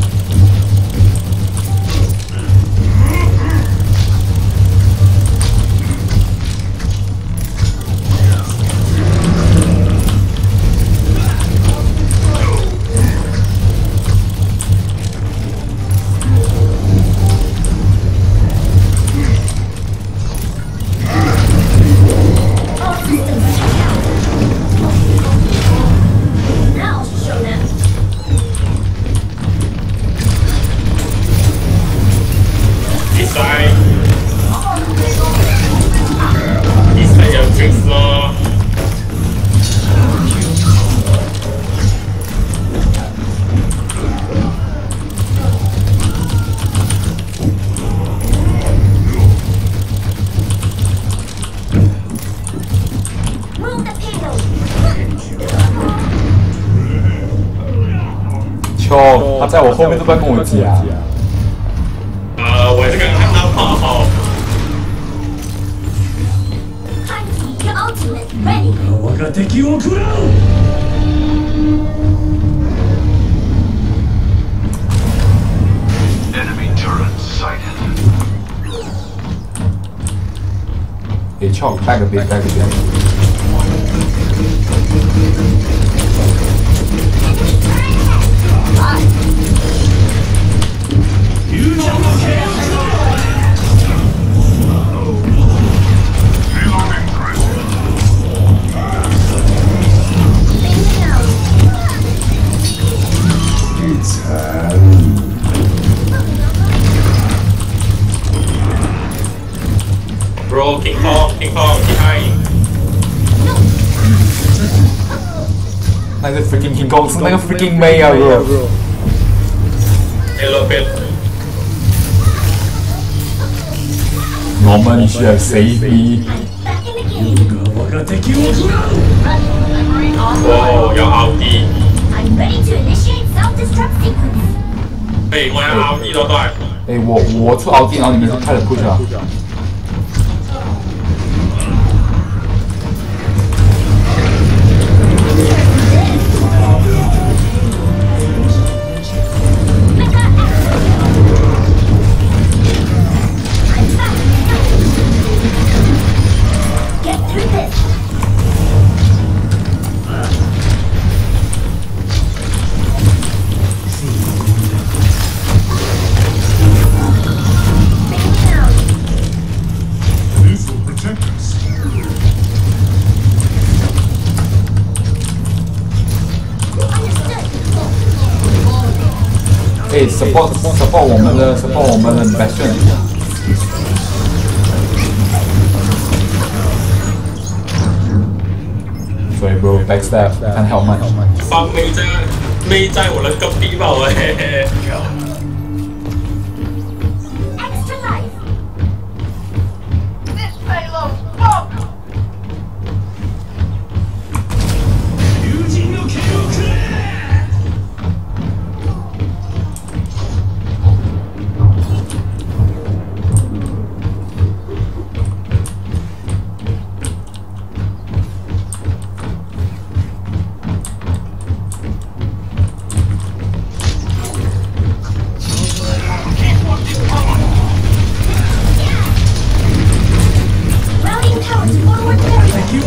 球，他在我后面都在跟我讲。 呃，我这个看到跑跑。 我が敵を食らう。 Enemy turret sighted. Hey, Chalk, back a bit, back a bit. Bro, King Kong, King Kong behind. 那个 freaking King Kong 是那个 freaking May 啊 bro。 Hello, Pet. Norman, you should have saved me. 我が敵を食らう。 哦，有奧迪。 I'm ready to initiate self-destruct sequence. 哎，我有奧迪都對。 哎，我我出奥迪，然后你们就开始 push 啊。 哎 ，support support 我们的 support 我们的 Bastion。Sorry bro, backstab, can't help much. 放妹在妹在我的隔壁吧，喂。 Extra life. This payload's fucked! 友人の剣をくれ。 Routing towers forward barrier.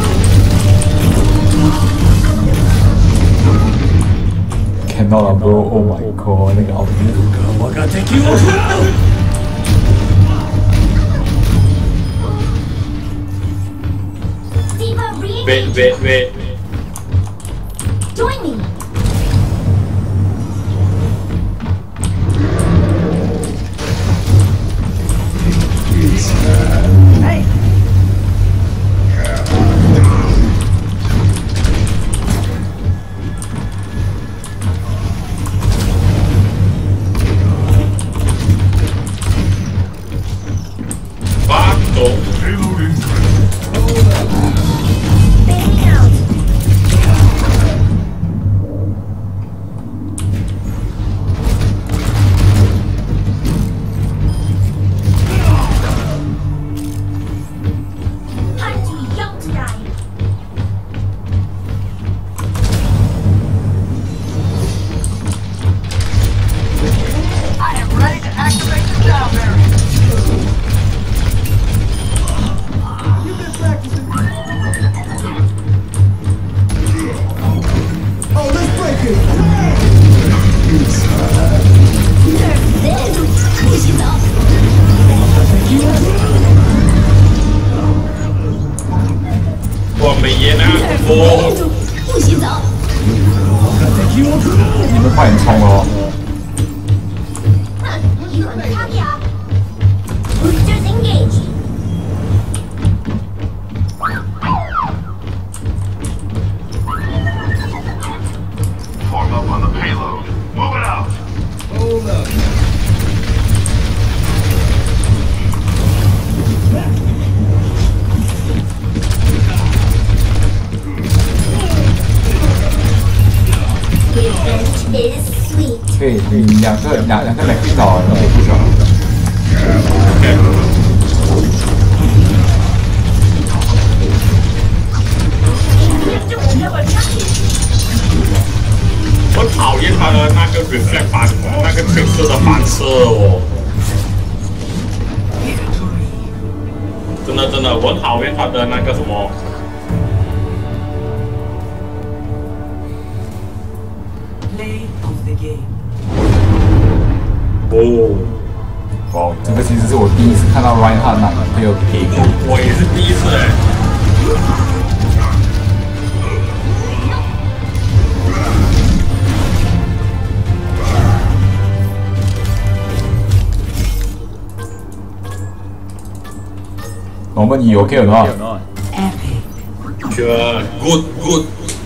Cannot 啊 bro, oh my god， 那个奥迪。 我が敵を食らう。 Diva re wait, wait, wait. Join me. 你们快点冲哦！ Boosters engaged. Form up on the payload. Move it out. Hold up. Revenge is sweet. 可以，你两个两两个来冰岛，然后不爽。 我讨厌他的那个 reflect 反那个褪色的反射哦，真的真的，我很讨厌他的那个什么。 哦， 哇，这个其实是我第一次看到 Reinhardt 男朋友给我， 我也是第一次哎。 我们你 OK 了吗？ Sure, good, good.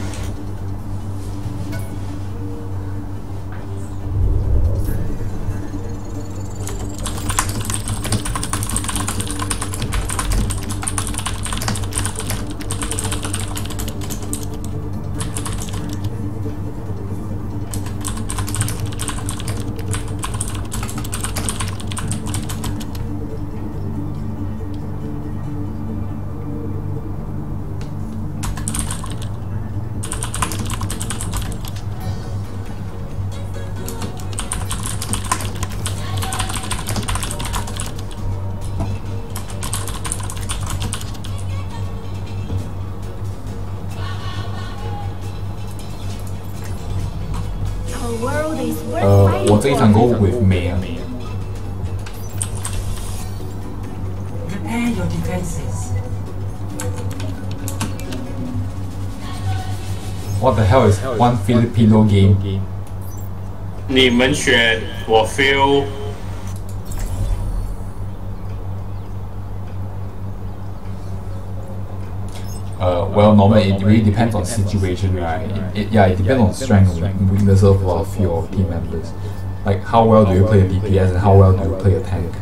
呃，我这一场 go with Mei 啊。 Prepare your defenses. What the hell is one Filipino game? 你们选，我 feel。 Uh, well, normally it really depends on situation, right? It, it, yeah, it depends on strength and weakness of, of your team members. Like how well do you play a D P S and how well do you play a tank?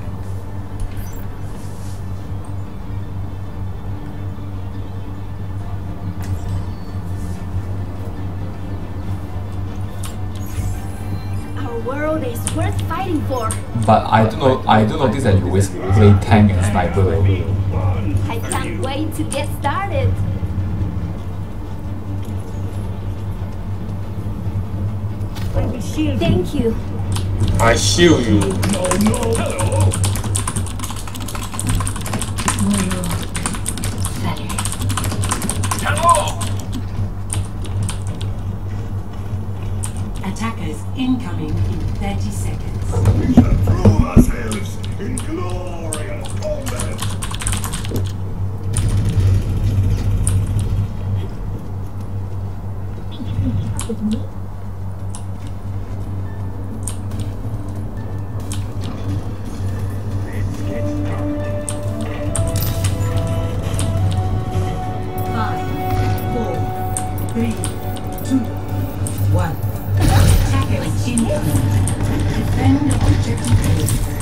Our world is worth fighting for. But I do know, I do notice that you always play tank and sniper though. I can't wait to get started. Thank you. I shield you. Hello. Attackers incoming in thirty seconds. We shall prove ourselves in glorious combat. with me? Five, four, three, two, one. Attackers incoming. Defend objective A.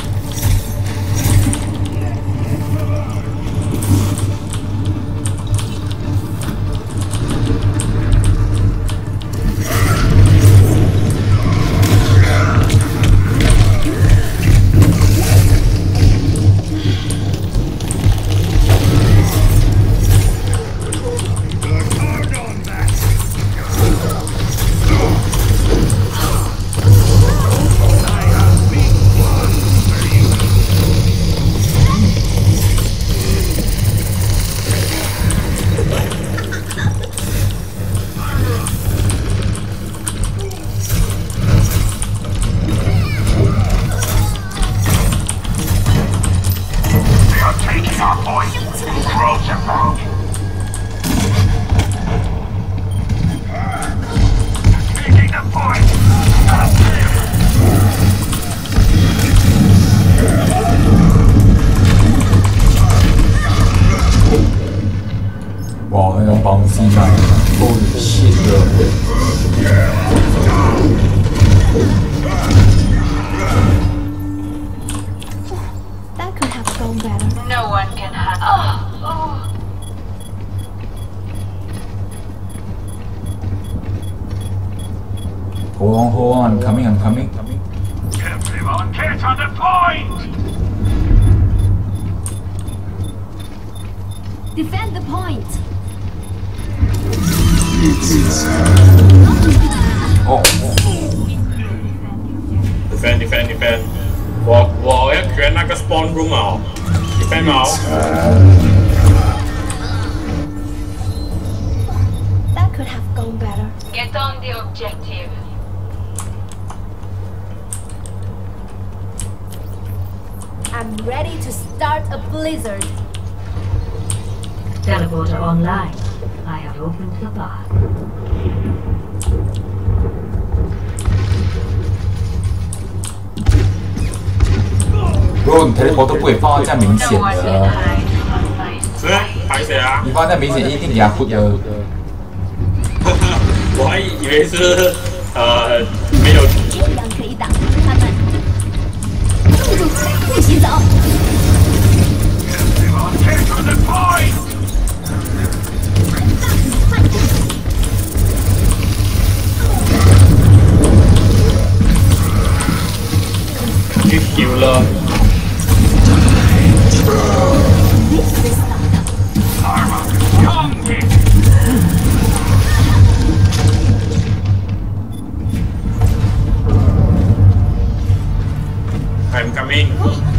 Wow, 那个帮机麦 ，Holy shit, bro. That could have gone better. No one can have. Oh, oh. Hold on, hold on, I'm coming, I'm coming. Everyone get on the point! Defend the point. Oh, defend defend defend，我我要选那个 spawn room 啊 ，defend 好。 That could have gone better. Get on the objective. I'm ready to start a blizzard. Teleporter online. I have opened the bar. bro， 你 teleporter 不可以放到这样明显 No one can 的， hide from my 是啊，拍谁啊？ 你放在明显一定给他 put 的。 我还以为是呃没有。 这样可以挡住他们。住住，一起走。 Everyone get on the point! Keep killer. Karma, young kid! I'm coming.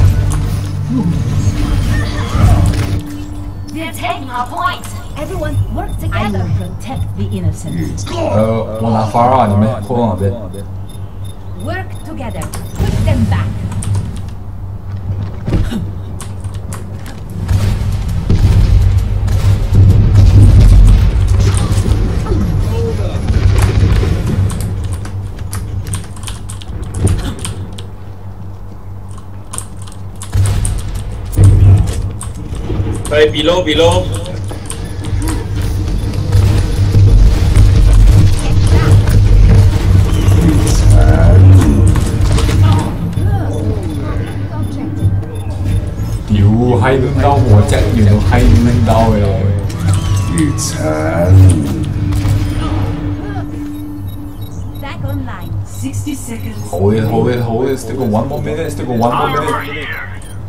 They're taking our point. Everyone work I together. will protect the innocent. 呃，我拿 Farah， 你们 hold on a bit。 Work together. Put them back. Hey, below, below. 屌，閪亂兜我隻原來閪亂兜嘅。 Back online. Sixty seconds. Hold it, hold it, hold it. Still got one more minute. Still got one more Over minute. here!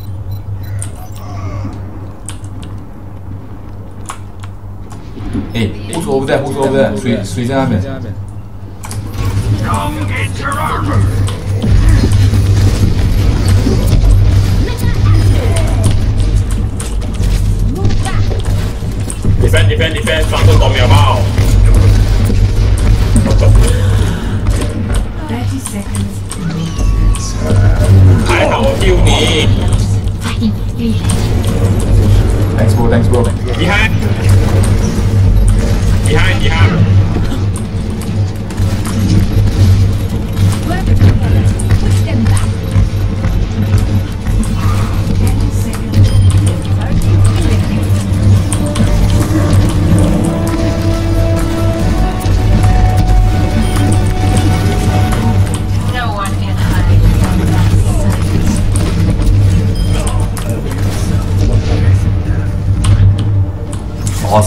哎，护手不在，护手不在，水水在那边。 Come get your armor! Defend, defend, defend. 防住躲秒炮。 Thirty seconds. 还好我救你。 Thanks bro, thanks bro. Behind. Behind, behind.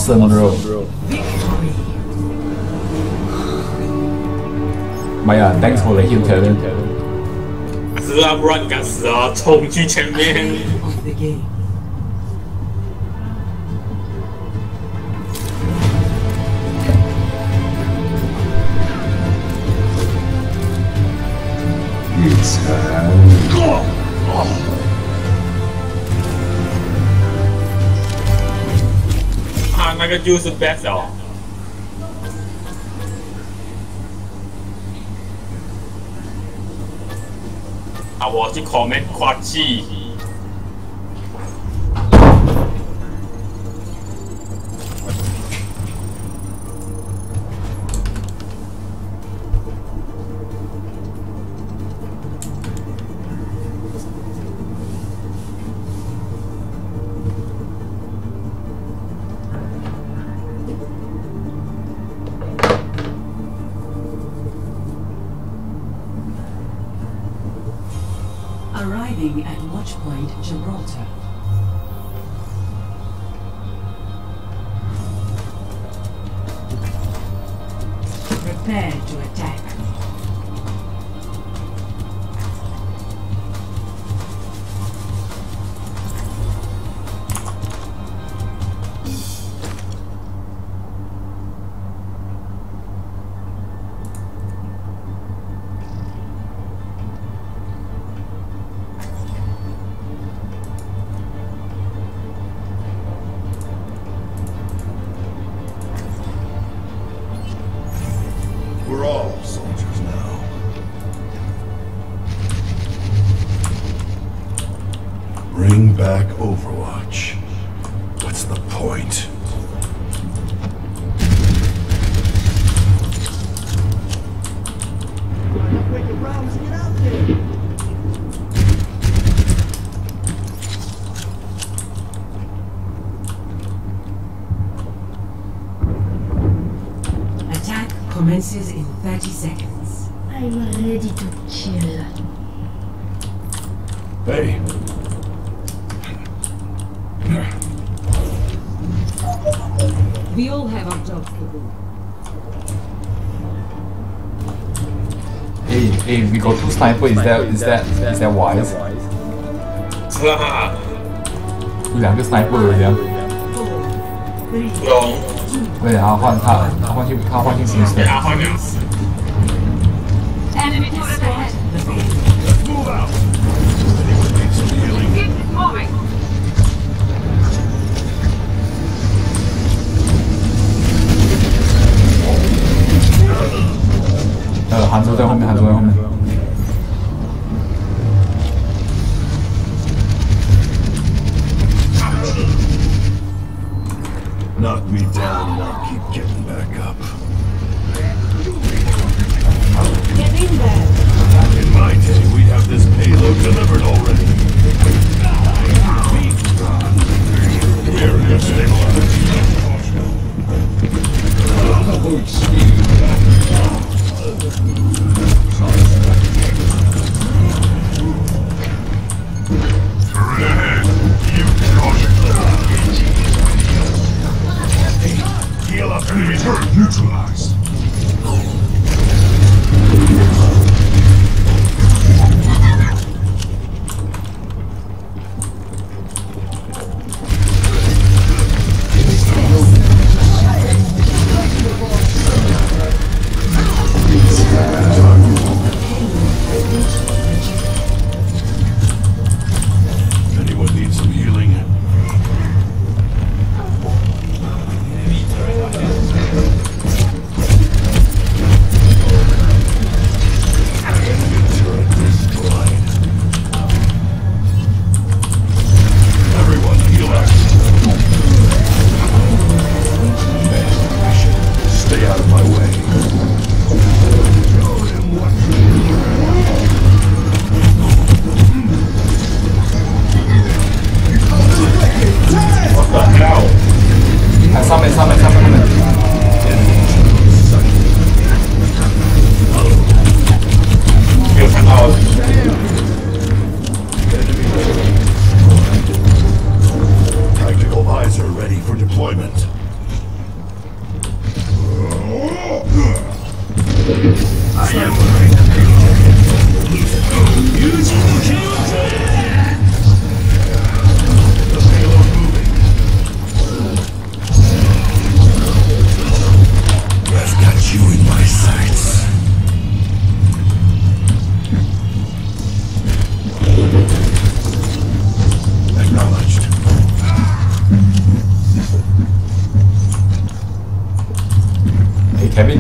awesome, bro. My uh, thanks for the heal talent. 是啊，不然赶死啊，冲去前面。 Of the game. It's time. 他那个就是 best 哦。啊，我去 comment 夸气。 Arriving at Watchpoint Gibraltar. Prepare to attack. We're all soldiers now. Bring back Overwatch. What's the point? Attack commences in thirty seconds. I'm ready to kill. Hey. We all have our jobs to do. Hey, hey, we got two sniper. Is that is that is that wise? 是啊， 有两个 sniper 有这样。 龙， 对，他换他他换去他换去新给的。 他换两次。 Enemy turret ahead. Move out. Anyone need some healing? Keep moving. 呃，韩州在后面，韩州在后面。 Knock me down and I'll keep getting back up. Get in there. Back in my day, we'd have this payload delivered already. Area stabilized. Turret ahead. You caution. Heal up. Enemy turret neutralized. Time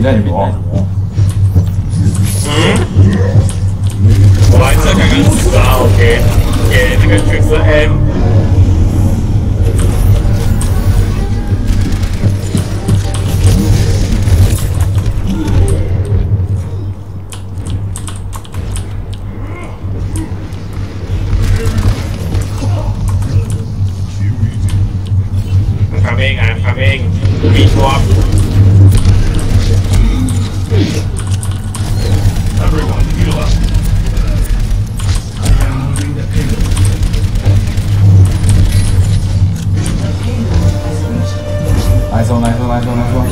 你在什么？ 嗯，我还是刚刚死啊 ，OK， 给那个爵士 M。I'm coming, I'm coming. We swap. Everyone, heal up. I am moving the payload. Nice one, nice one, nice one, nice one.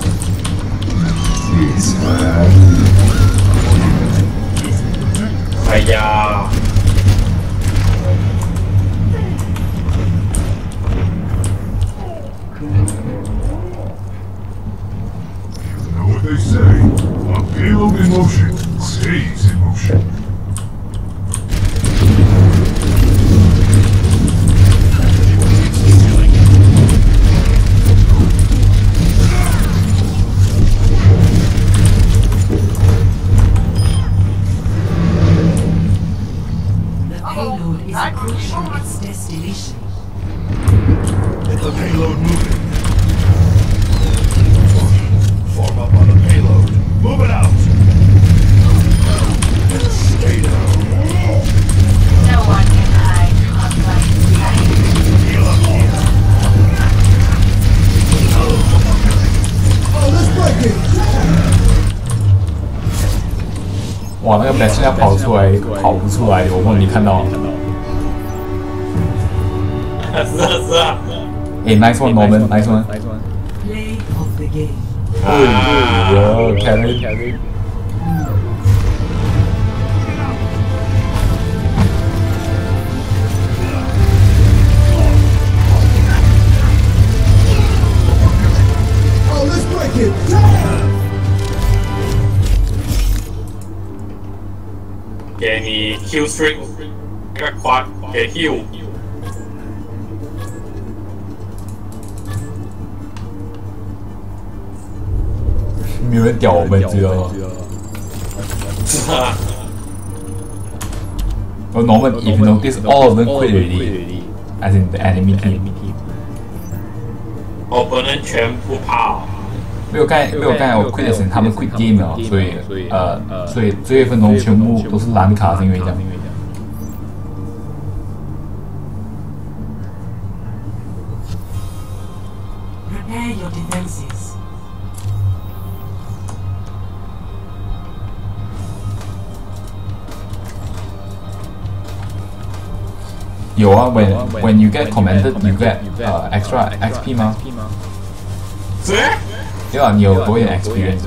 Hiya. What they say, a payload in motion stays in motion. The payload is approaching its destination. Get the payload moving. Form up on the payload. Move it out. Stay down. No one can hide from my sight. Heal up here. Oh, let's break it. 哇，那个 Best 要跑出来，跑不出来，我问你看到？ 是啊是啊。 哎 ，nice one Norman，nice one。 Play of the game. 哎呦 ，carry。 Oh, let's break it. 给你 Q string， 那个款给 Q。 没有人屌我们，知道吗？ 是啊。 Oh, Norman, if you notice, all of them quit already, as in the enemy team. 我本人全部跑。 没有刚才没有刚才我 quit 的时候，他们 quit game 了，所以呃，所以这一分钟全部都是蓝卡，是因为这样。 Prepare your defenses. 有啊 ，when when you get commented, you get 呃 extra X P 吗？ 是？ 对啊，你有多一点 experience。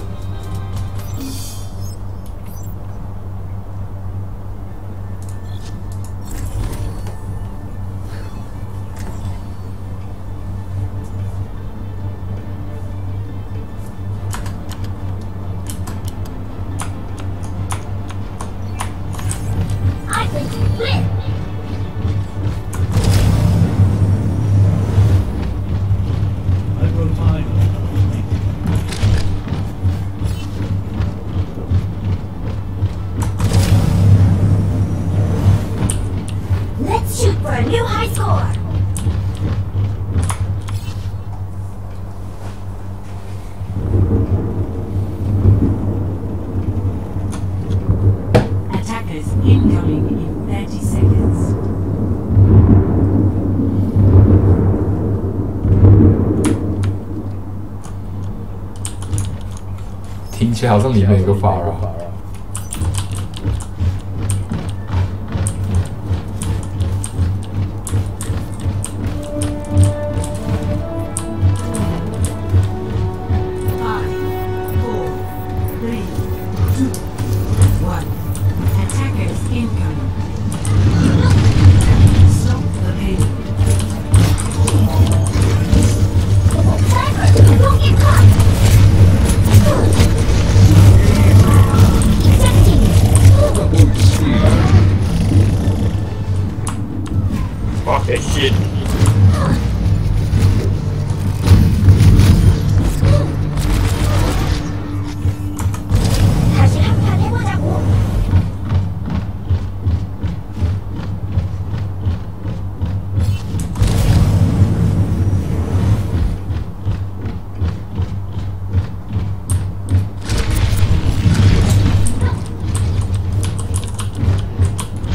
I think you win. I will find. Let's shoot for a new high score. Attackers incoming in thirty seconds. 听起来好像里面有个 Pharah。 Five, four, three, two, one. Attackers incoming. Stop the payload. Don't get caught. Fuck that shit.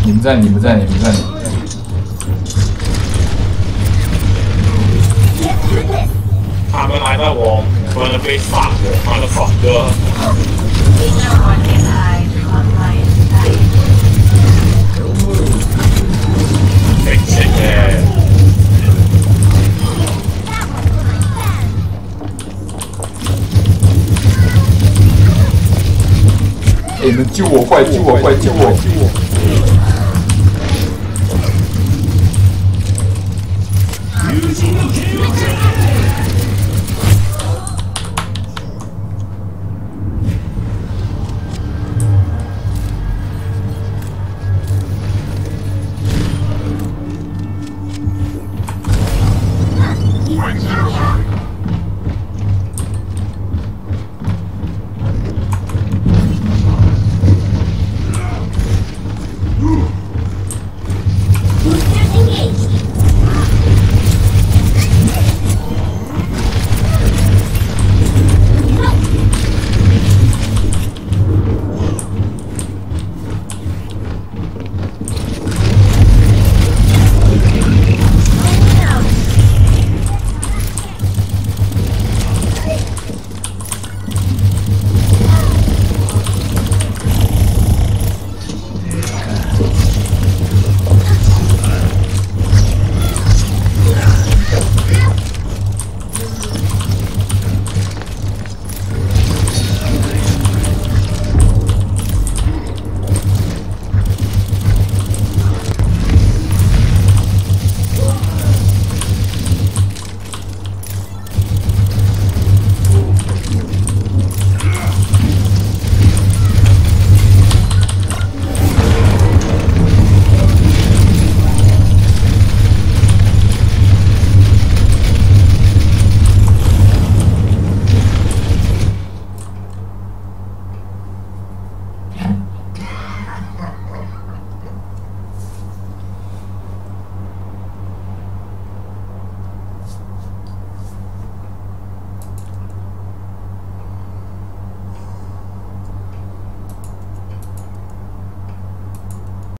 你们在，你们在，你们在。 他们来到我，我们被杀的，妈的 fuck 哥！没钱耶！ 哎，能救我，快救我，快救我！救我！ Using the kill